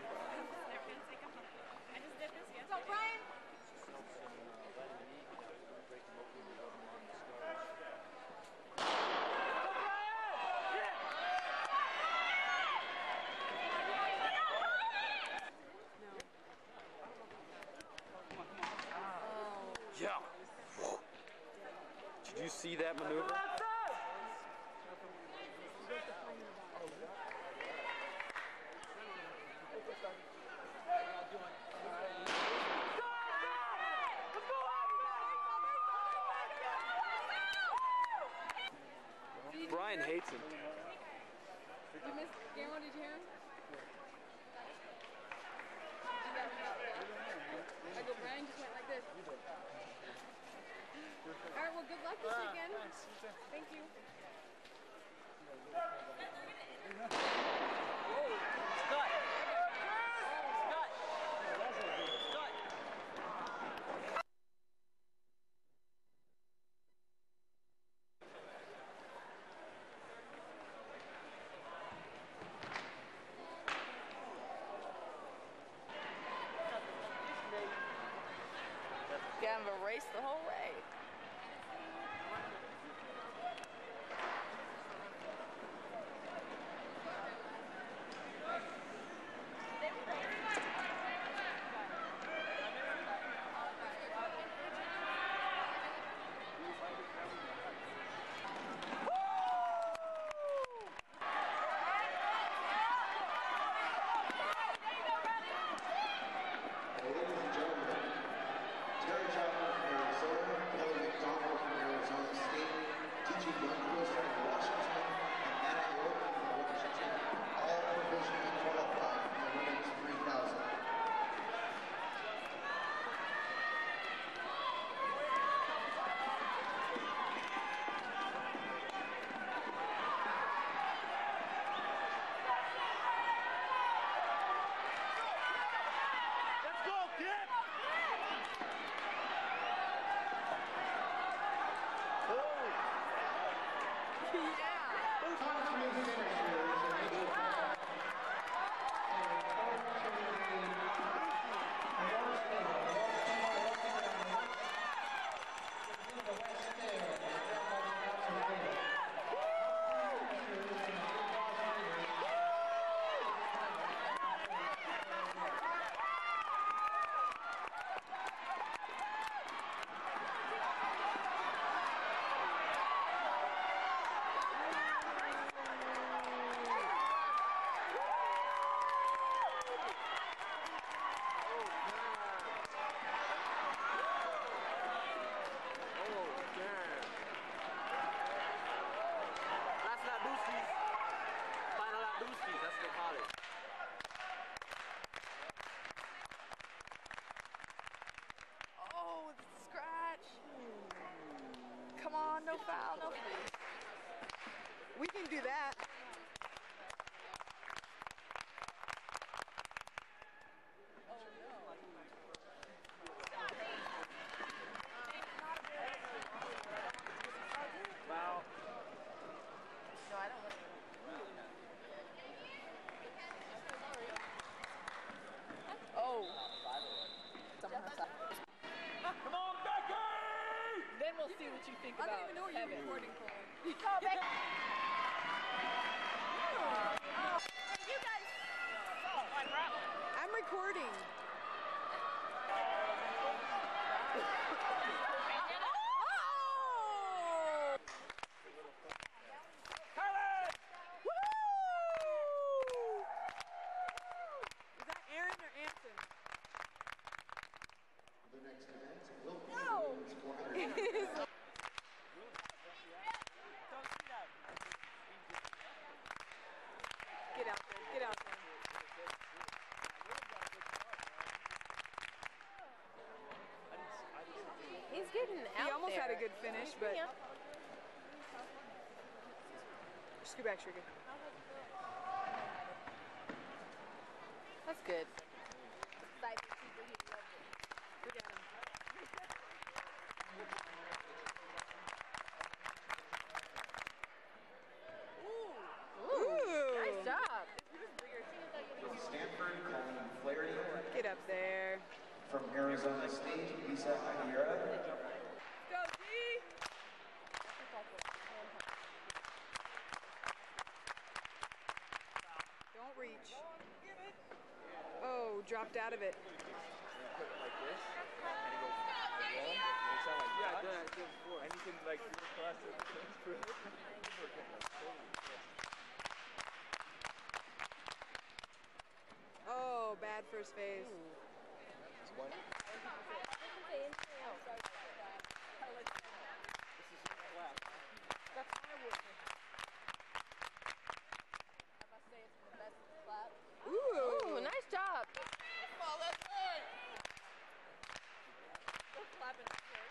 Yeah. Did you see that maneuver? Brian hates him. You missed Guillermo, did you hear him? I go, Brian just went like this. Alright, well, good luck this weekend. Thank you. Kind of a race the whole way. Come on, no foul, no foul. We can do that. No, I don't want to. Oh. Come on, Becky! Then we'll see what you think about I don't even know what you're heaven. recording for. Oh, Becky! I'm recording. Is that Aaron or Anson? The next event will be women's 400. Get out there. Get out there. He's getting out He almost there. had a good finish, but... Yeah. Scoot back, Sugar. That's good. Look at him. Ooh. Nice job. Stanford, Colin Flaherty. Get up there. From Arizona State, Lisa Aguilera. Go, G! Don't reach. Oh, dropped out of it. Put it like this, and it goes wrong, and it sounds like yeah, I've done it before. And you can like do the process. Oh, bad first phase. It's one. This is flat. That's my work. I must say it's the best flat. Ooh, nice job. Oh, that's right. Still clapping at her.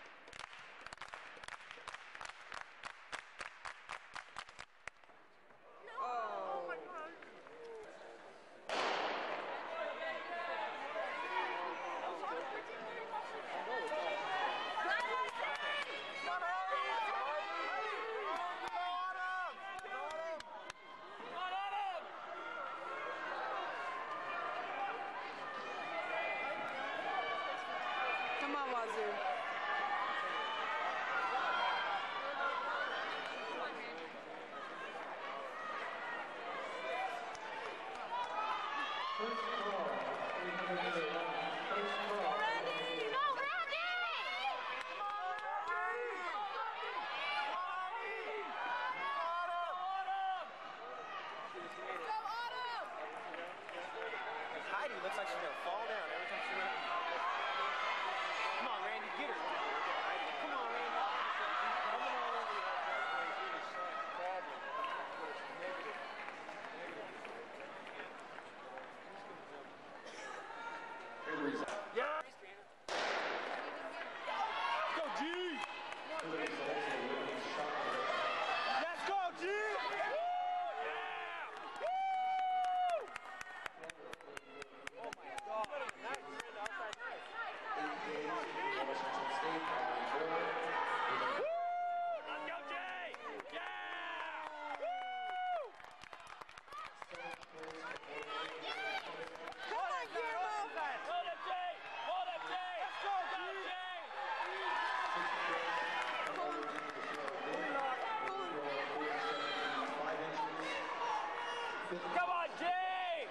Oh. my God. Come on, Wazoo. First call. First call. Heidi looks like she's gonna fall down every time she runs. Come on, Randy, get her. Come on, Randy. Come on. Yeah. Go, G. Let's go, G. Come on, Jay!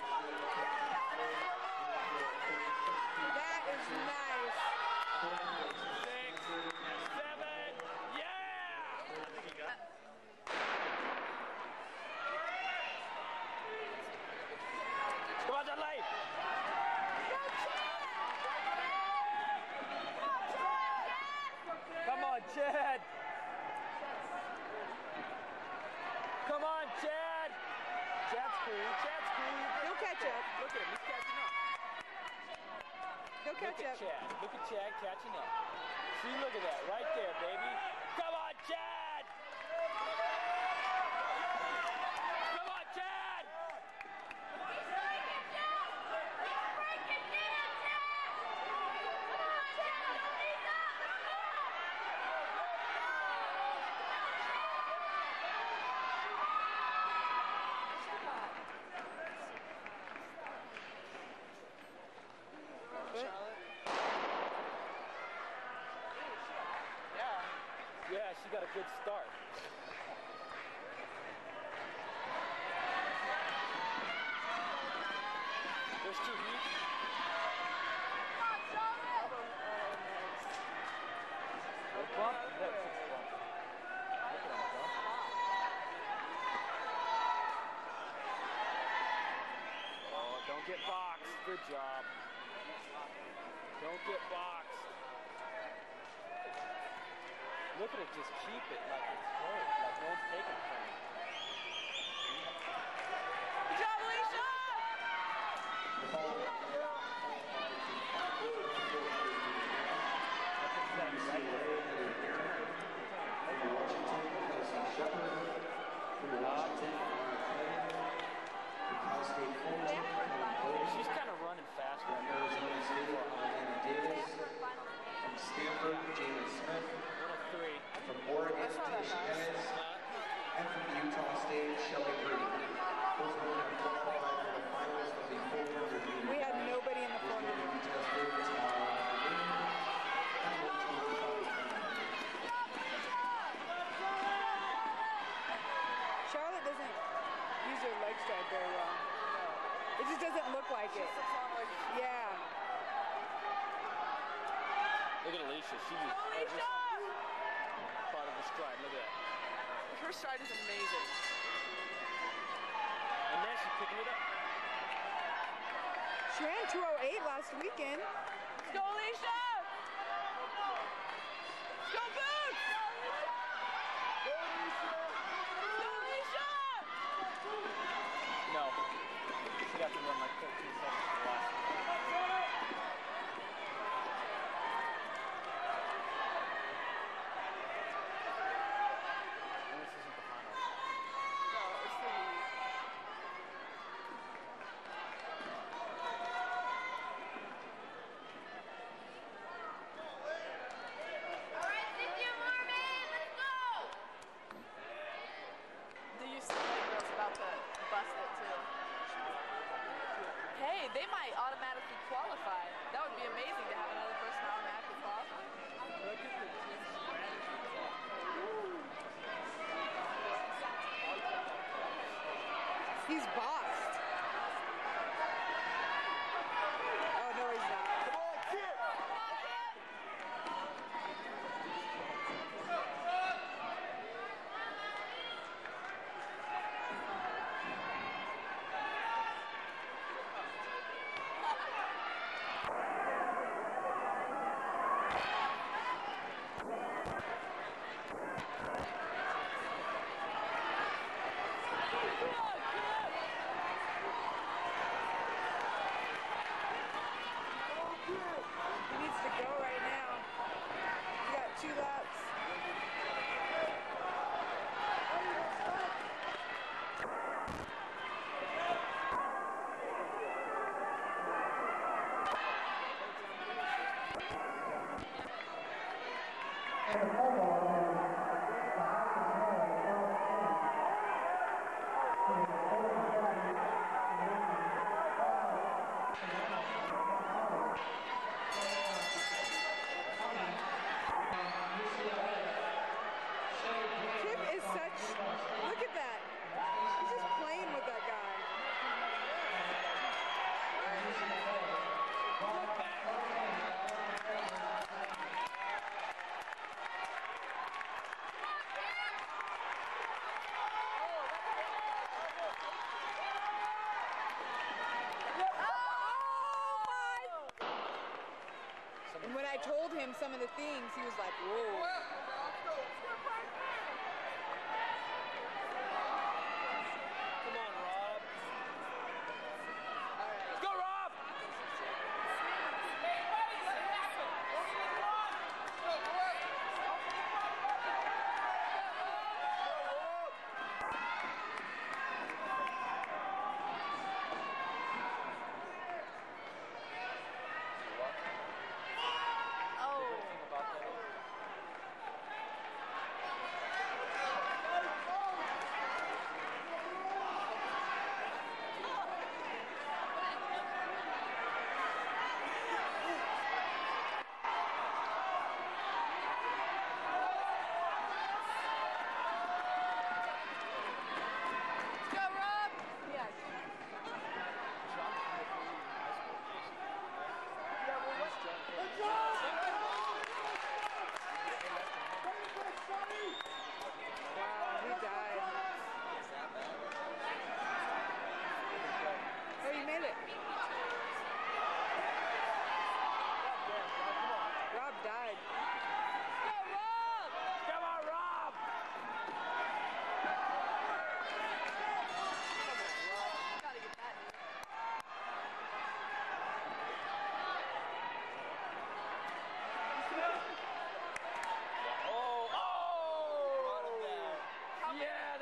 That is nice. 6, 7, yeah! Come on, Dudley! Come on, Chad! Come on, Chad! Chad's cool. Chad's cool. He'll catch up. Look at him. He's catching up. He'll catch Look at up. Chad. Look at Chad catching up. See, look at that. Right there, baby. Come on, Chad! Come on, Chad! Yeah, she got a good start. There's two heats. Don't get boxed. Good job. Don't get boxed. Look at it, just keep it like it's hers. Like no one's taking it from it. Good job, Alicia! She's kind of running fast right now. From Stanford, Jalen Smith. 103. From Oregon, Tasha Ennis. And from Utah State, Shelby Green. Both of them have qualified for the finals of the 400 meter. We had nobody in the 400. Charlotte doesn't use her leg stride very well. It just doesn't look like it. Yeah. Look at Alicia. She just part of the stride. Look at that. Her stride is amazing. And then she's picking it up. She ran 2:08 last weekend. Let's go, Alicia! Let's go, Boots! Go, Alicia! No. She'd have to run like 13 seconds for the last one. And this isn't the final. No, it's the lead. Do you see the girls about to bust it too? Hey, they might automatically qualify. That would be amazing to have another person automatically qualify. Look at the team strategy. He's boxed. Oh, no, he's not. Come on, kid! He needs to go right now. He got 2 laps. Tip is such, look at that. He's just playing with that guy. And when I told him some of the things, he was like, whoa. Come on, Rob. Let's go, Rob! Oh.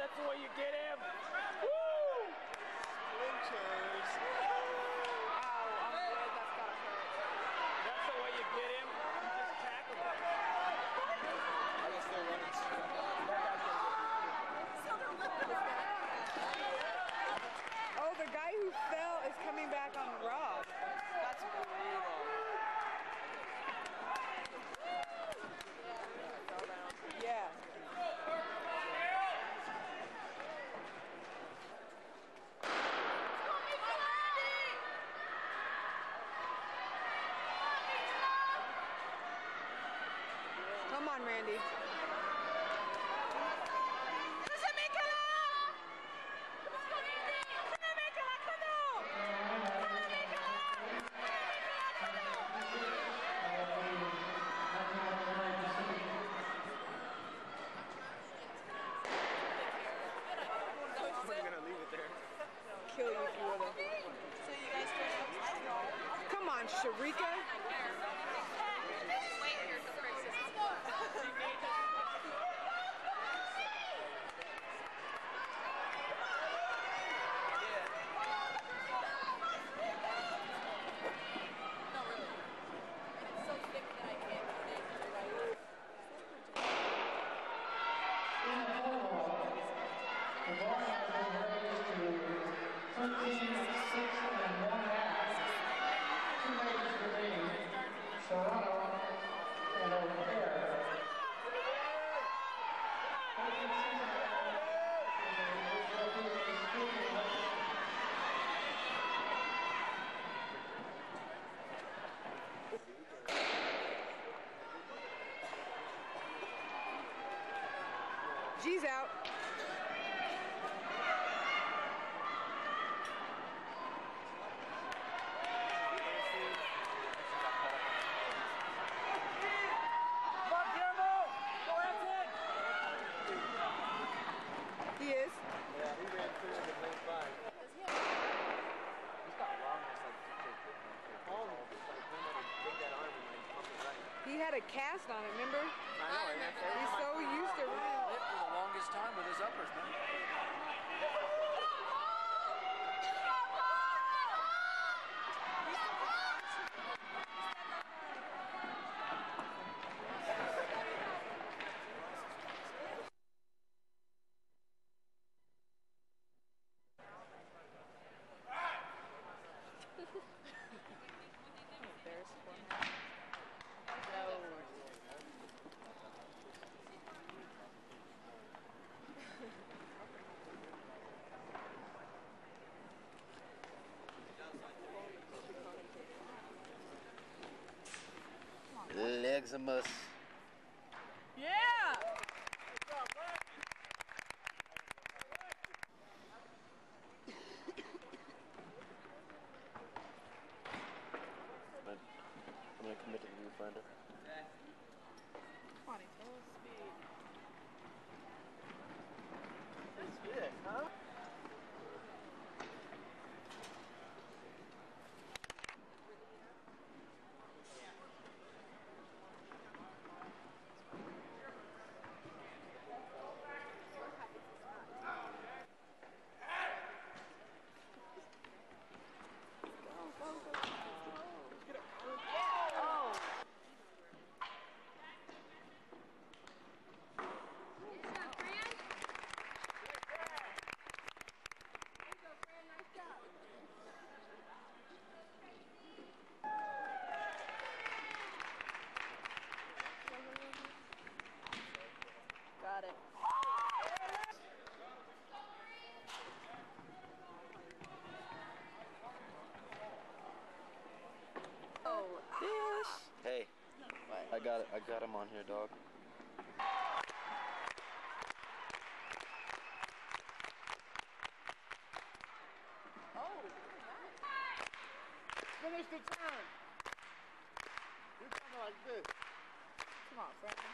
That's the way you get him. Woo! Clinchers. Ow, I'm glad that's gotta hurt. That's the way you get him. You just tackle him. I was still running. Oh, the guy who fell is coming back on Rob. That's brutal. Yeah. Come on, Randy. We're gonna leave it there. Kill you if you would've. Come on, Sharika. G's out. He is. Yeah, he ran through the lane by. He's got longness like Paul. Like him had to take that arm and like pump it right. He had a cast on it, remember? I know, and that's every He's time so used to running. Lit for the longest time with his uppers, man. Leximus. Yeah! I'm gonna commit to the viewfinder. Funny, full speed. That's good, huh? Got it. Oh, fish. Hey, I got him on here, dog. Finish the turn. You're coming like this. Come on, Franklin.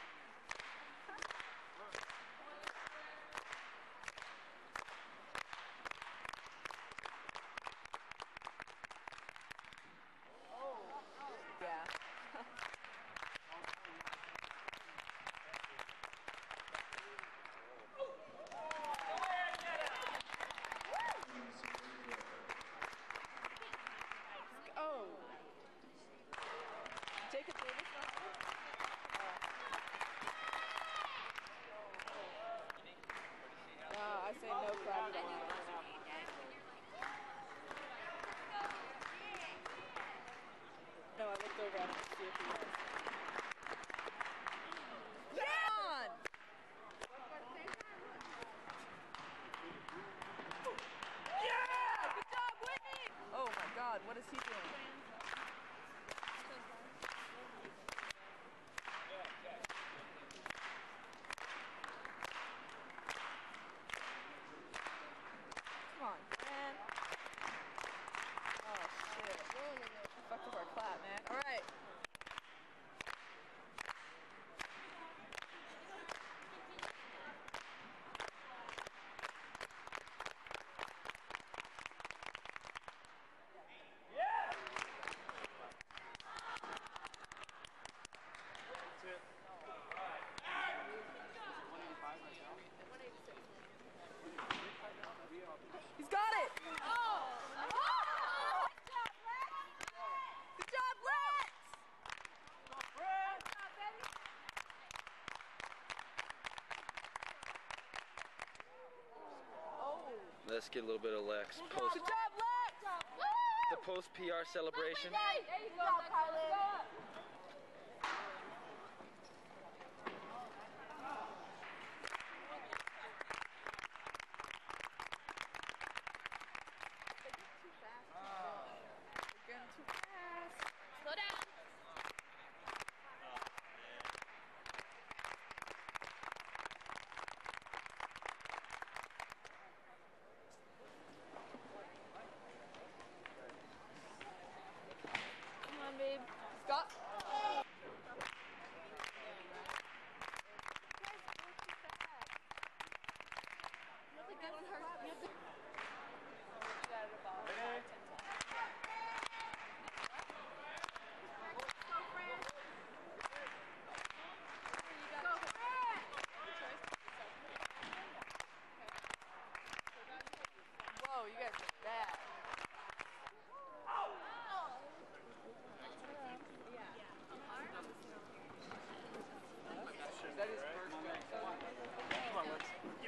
Yeah. say no clap, you don't want to run out. No, I looked over at him to see if he was. John! Yeah! Good job, Whitney! Oh my God, what is he doing? Come on, man. Oh shit. You fucked up our clap, man. Alright. He's got it! Oh! Good job, Lex! Let's get a little bit of Lex. Good job, Lex! The post PR celebration. There you go, Kylan. You're going too fast. Slow down. Come on, babe. Scott? Whoa, you guys are bad. Is that his first game? Come on, Lex.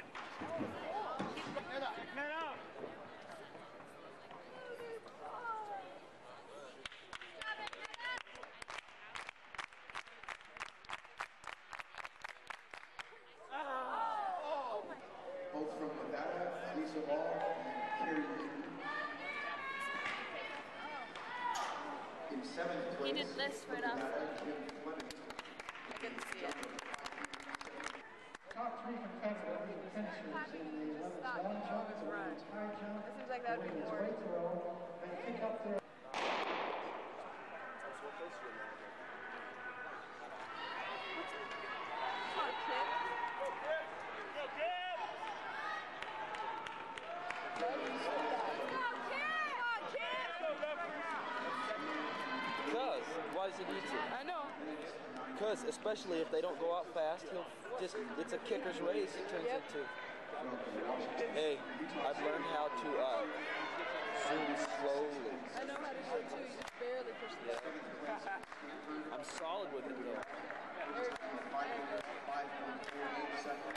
Both from Nevada, Lisa Wall and Carrie Newton. In seventh place, He did this right off. Nevada, Kim Clement. I couldn't see it. Top three competitors and finishers in the women's long jump, the women's high jump, It seems like that the would be women's more. weight throw, and pick up their Come on, kid. Because, why does he need to? I know. Because, especially if they don't go out fast, he'll just, it's a kicker's race it turns Yep. into. Hey, I've learned how to zoom slowly. I know how to do it too. You just barely push the button. I'm solid with it though. 5.48 seconds.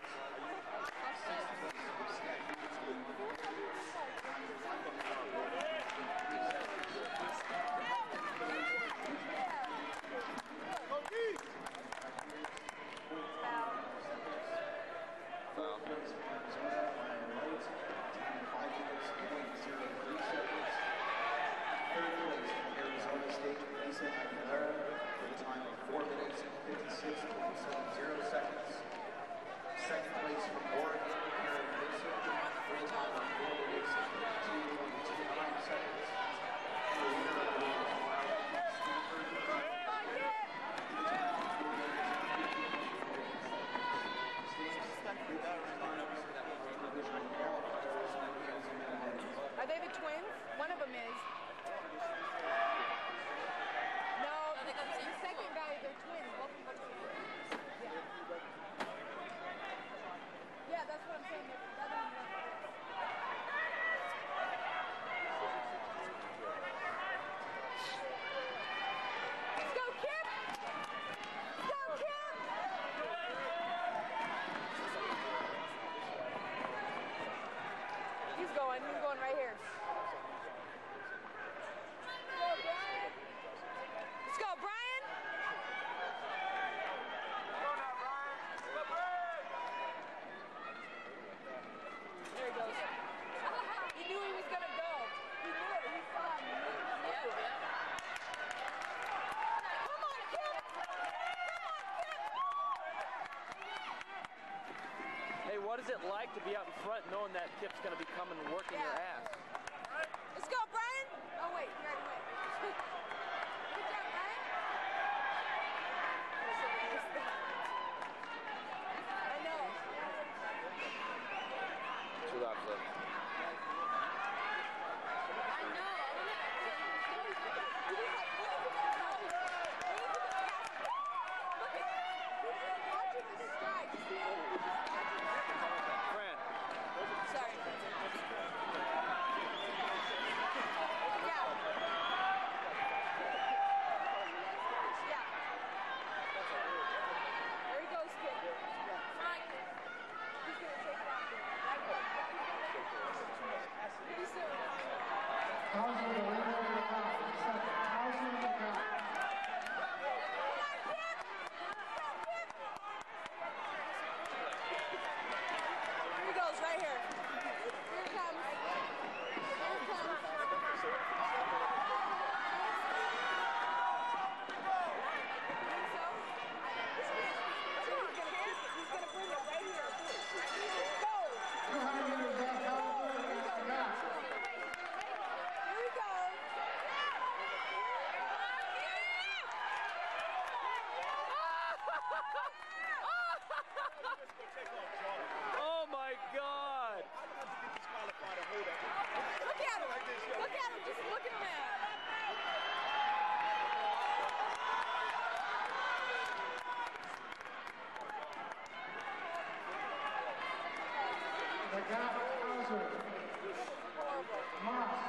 Foul. Third place from Arizona State, Lisa Aguilera, with a time of 4 minutes and 56.70 seconds. Second place from Oregon, Aaron going. He's going right here. Let's go, Brian. There he goes. He knew he was going to go. He knew it. He saw it. He knew it. Come on, Kip. Hey, what is it like to be out in front knowing that Kip's going to be coming and working your ass? Let's go, Brian. Oh, wait. You already went. Good job, Brian. I know. Two laps left. Oh my God! Look at him! Look at him! Just look at him! They got Hauser. Moss.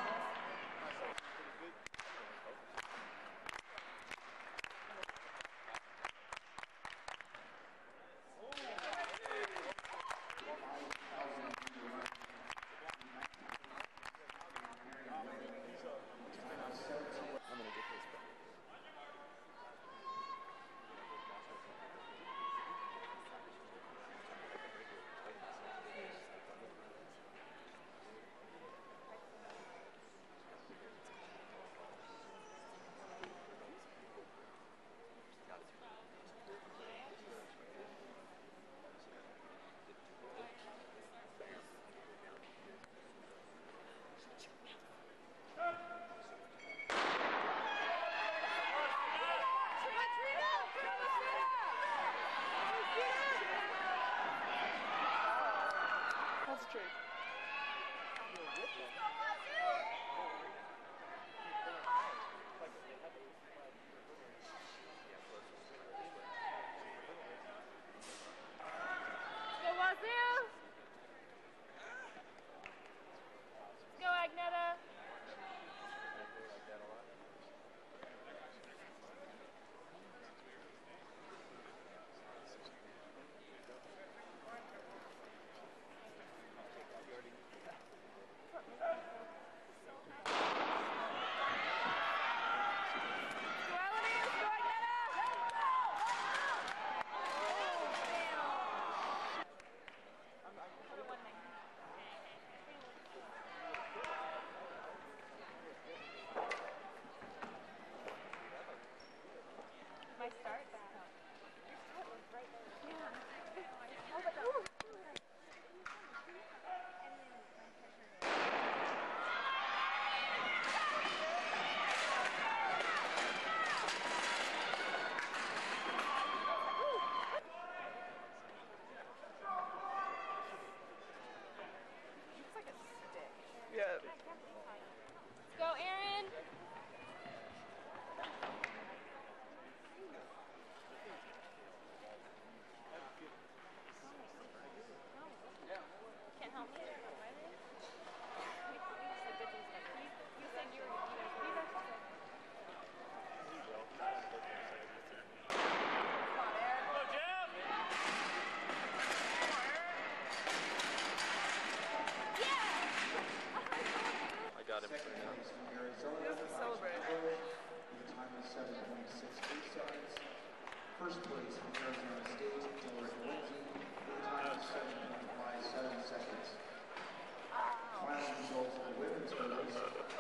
Second place from Arizona. He doesn't celebrate. With a time of 7.63 seconds. First place from Arizona State, Dylan Lindsay, with a time of 7.57 seconds. Final results of the women's race.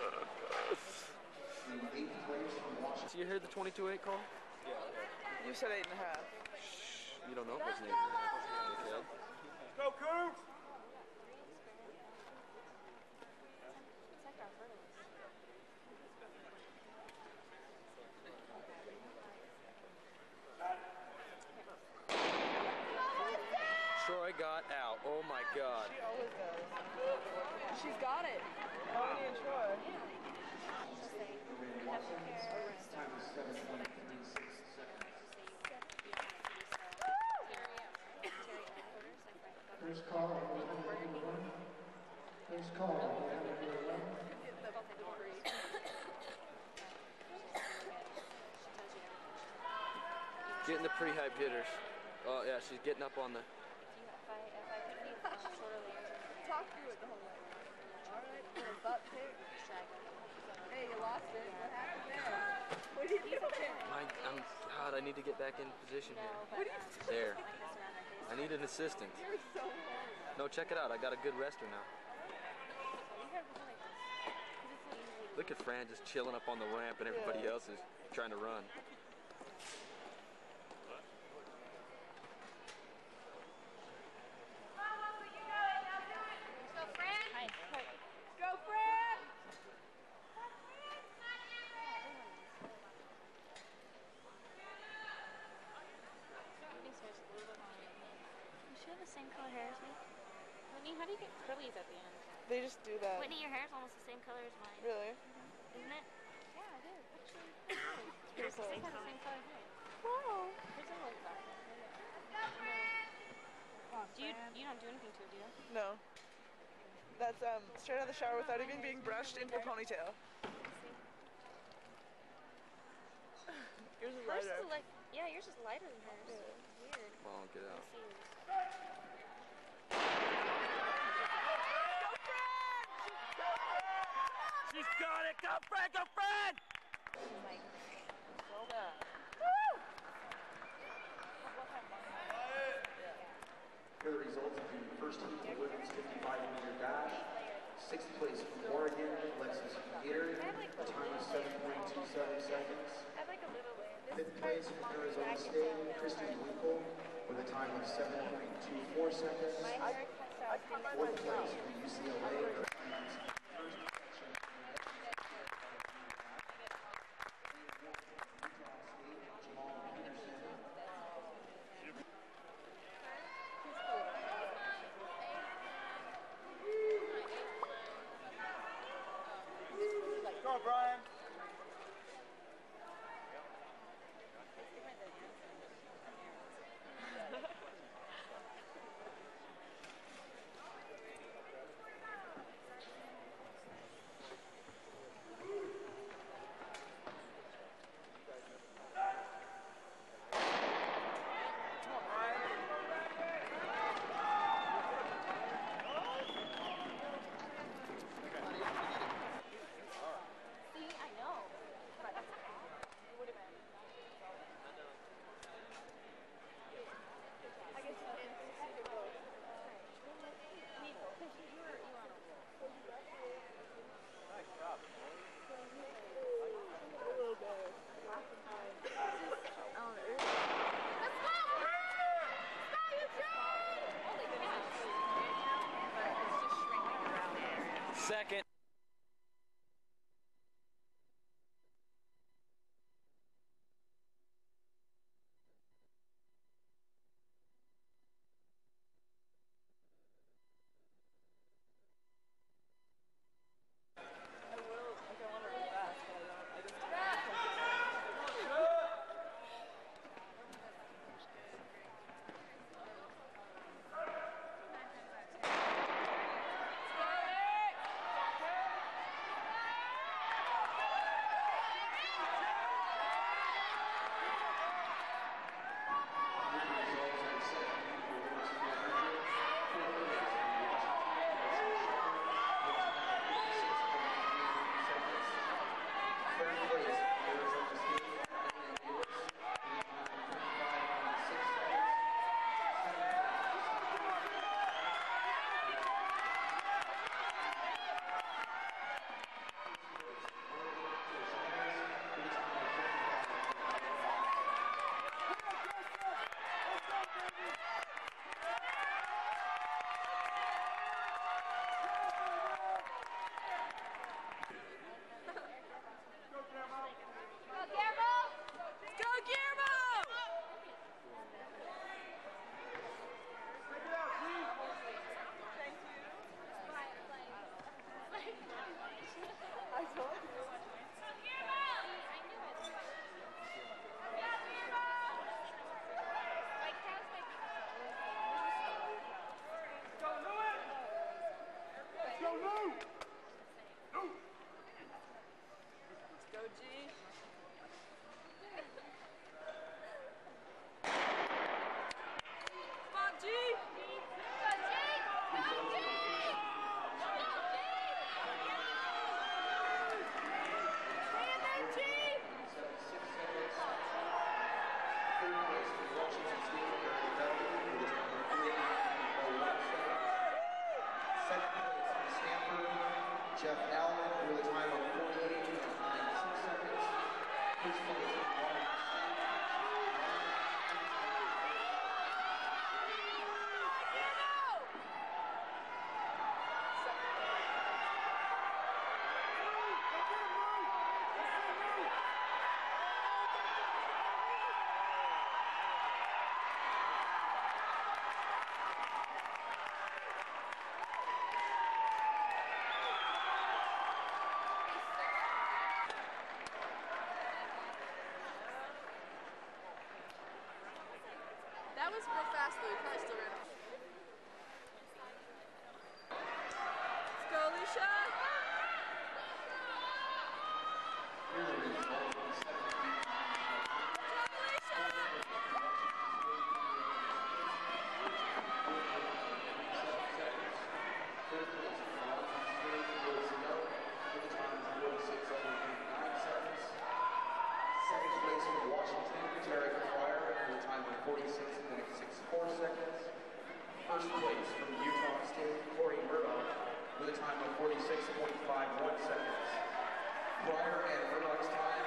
In 8th place from Washington. So you heard the 22-8 call? Yeah. You said 8.5. You don't know if it's an 8.5. Go, Cougs! Troy got out. Oh my God. She always does. She's got it. Melanie and Troy. Time is 7.36 seconds. First call. First call. Getting the pre-hype hitters. Oh yeah, she's getting up on the. Talk through it the whole way. Alright, little butt pick. Hey, you lost it. What happened there? What are you doing? God, I need to get back in position here. What are you doing? There. I need an assistant. You're so hard. No, check it out. I got a good wrestler now. Look at Fran just chilling up on the ramp and everybody else is trying to run. Same color hair as me. Whitney, how do you get curlies at the end? They just do that. Whitney, your hair is almost the same color as mine. Really? Isn't it? Yeah, it is. Actually, Yours they have the same color hair. Wow. Hers are like that. You don't do anything to it, do you? No. That's straight out of the shower without even being brushed into a ponytail. Yours is Hers lighter. is like, yeah, yours is lighter than hers. Yeah. Weird. Come on, get out. She's got it! Go, Fred! Go, Fred! Here are the results of the first heat of the women's 55-meter dash. 6th place from Oregon, Alexis Gator, a time of 7.27 seconds. 5th place from Arizona State, Kristen Winkle, with a time of 7.24 seconds. 4th place from UCLA, Go, Brian! Second. Jeff Allen with a time of 48.96 seconds. First place from Washington State. That was real fast though, you probably still ran it. Let's go, Alicia! Here's the result of the 17th. Third place from Washington State, WSU with a time of 46.89 seconds. Second place from Washington, Tarek Fryer with a time of 46.64 seconds. First place from Utah State, Corey Murdoch with a time of 46.51 seconds. Fryer and Murdoch's time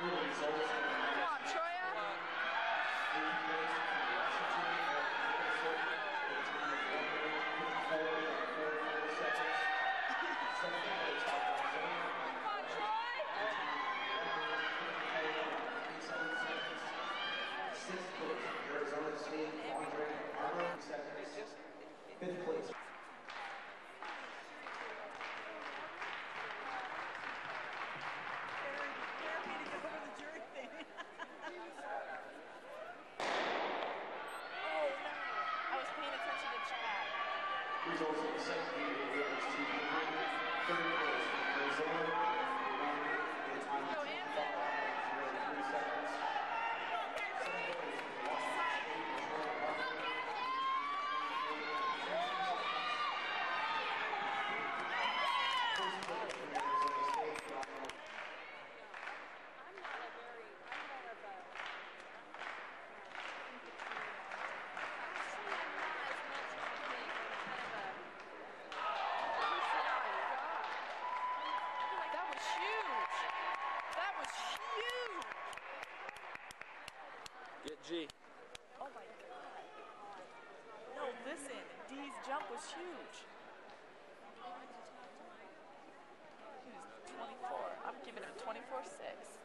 Results in the second meeting of the women's team. Third place from Arizona. The time of 5.03 seconds. Second place from Washington State. First place from Arizona State. Get G. Oh my God. No, listen. D's jump was huge. He was 24. I'm giving him 24-6.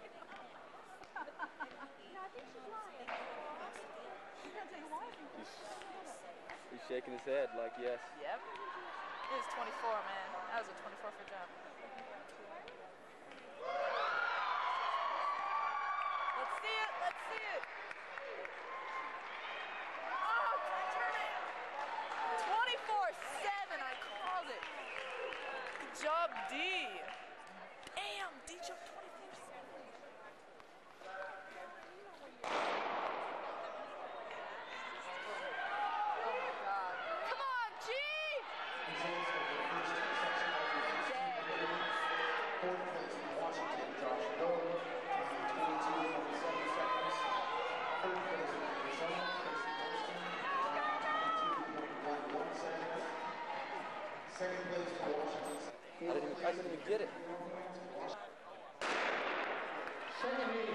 He's shaking his head like yes. Yep. It was 24, man. That was a 24 for jump. Let's see it. Let's see it. Oh, turn it. 24-7. I called it. Good job, D. Damn, D jumped 24-7. Fourth place from Washington, Josh Lowe, time 22.7 seconds. Third place from Arizona, Tracy Holston, time 22.11 seconds. Second place from Washington. I didn't even get it. Second meeting,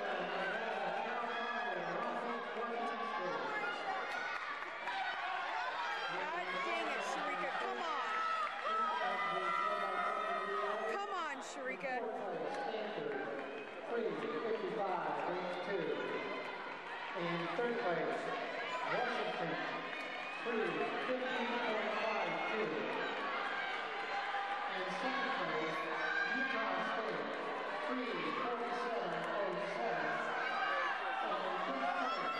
God dang it, Sharika, come on. Come on, Sharika. 3:55.82. In third place, Washington, 3:50.52. In second place, Utah State, 3:47.07. And in fifth place,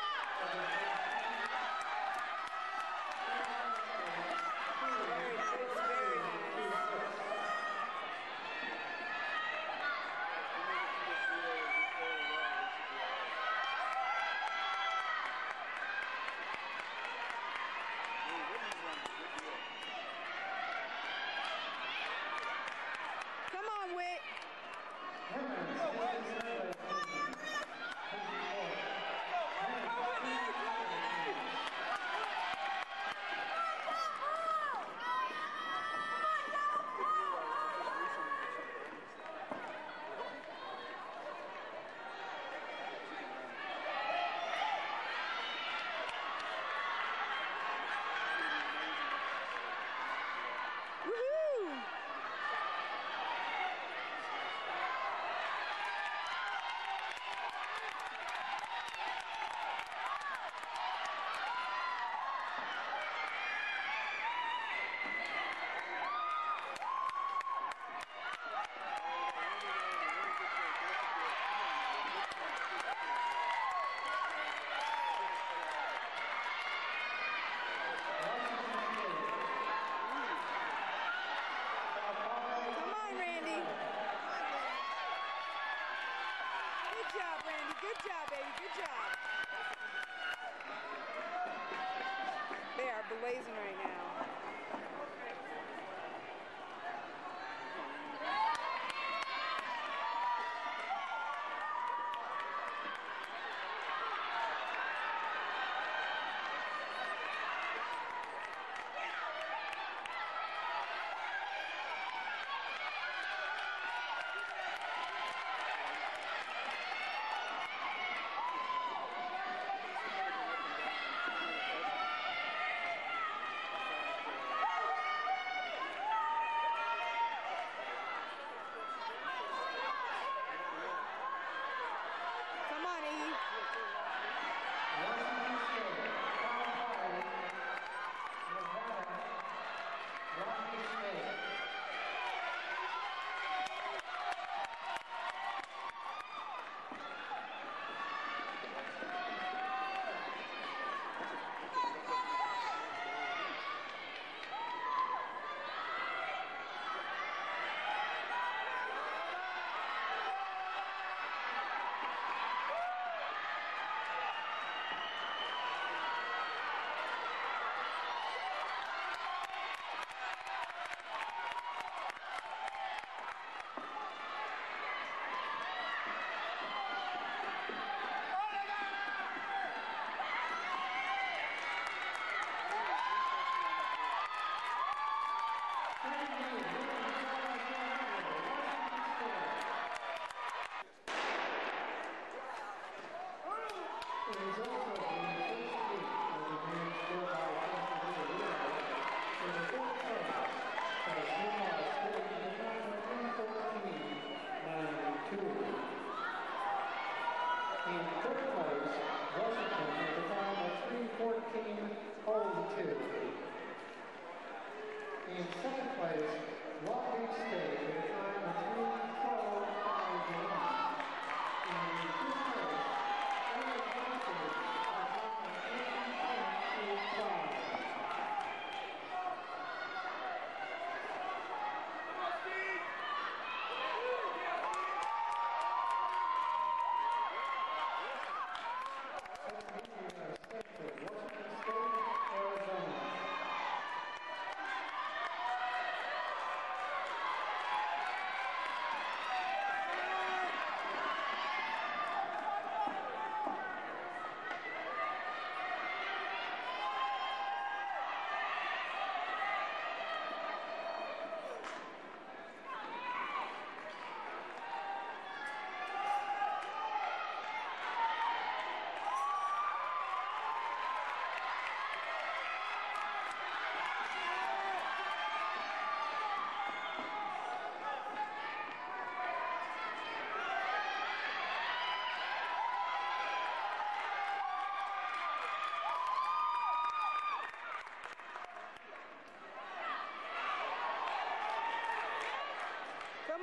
Come on, Whit. Woohoo! Come on, Randy. Good job, Randy. Good job, baby. Good job. They are blazing right now.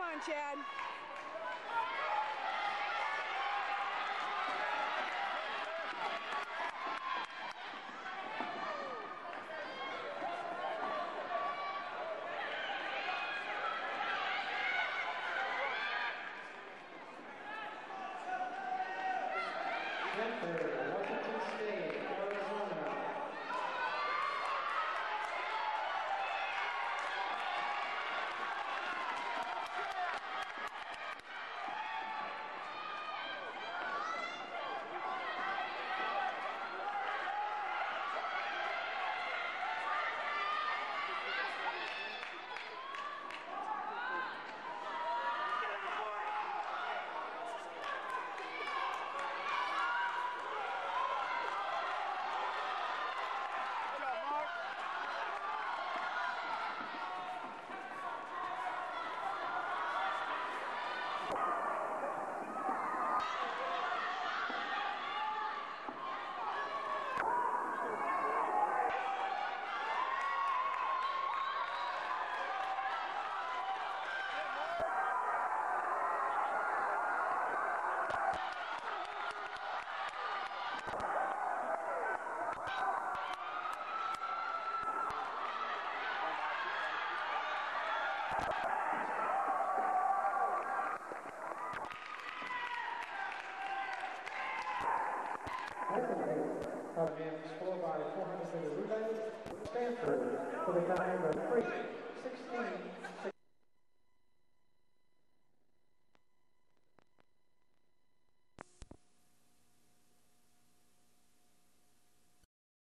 on, Chad. Washington State, Arizona. Scored by 400 Stanford for the time of 3.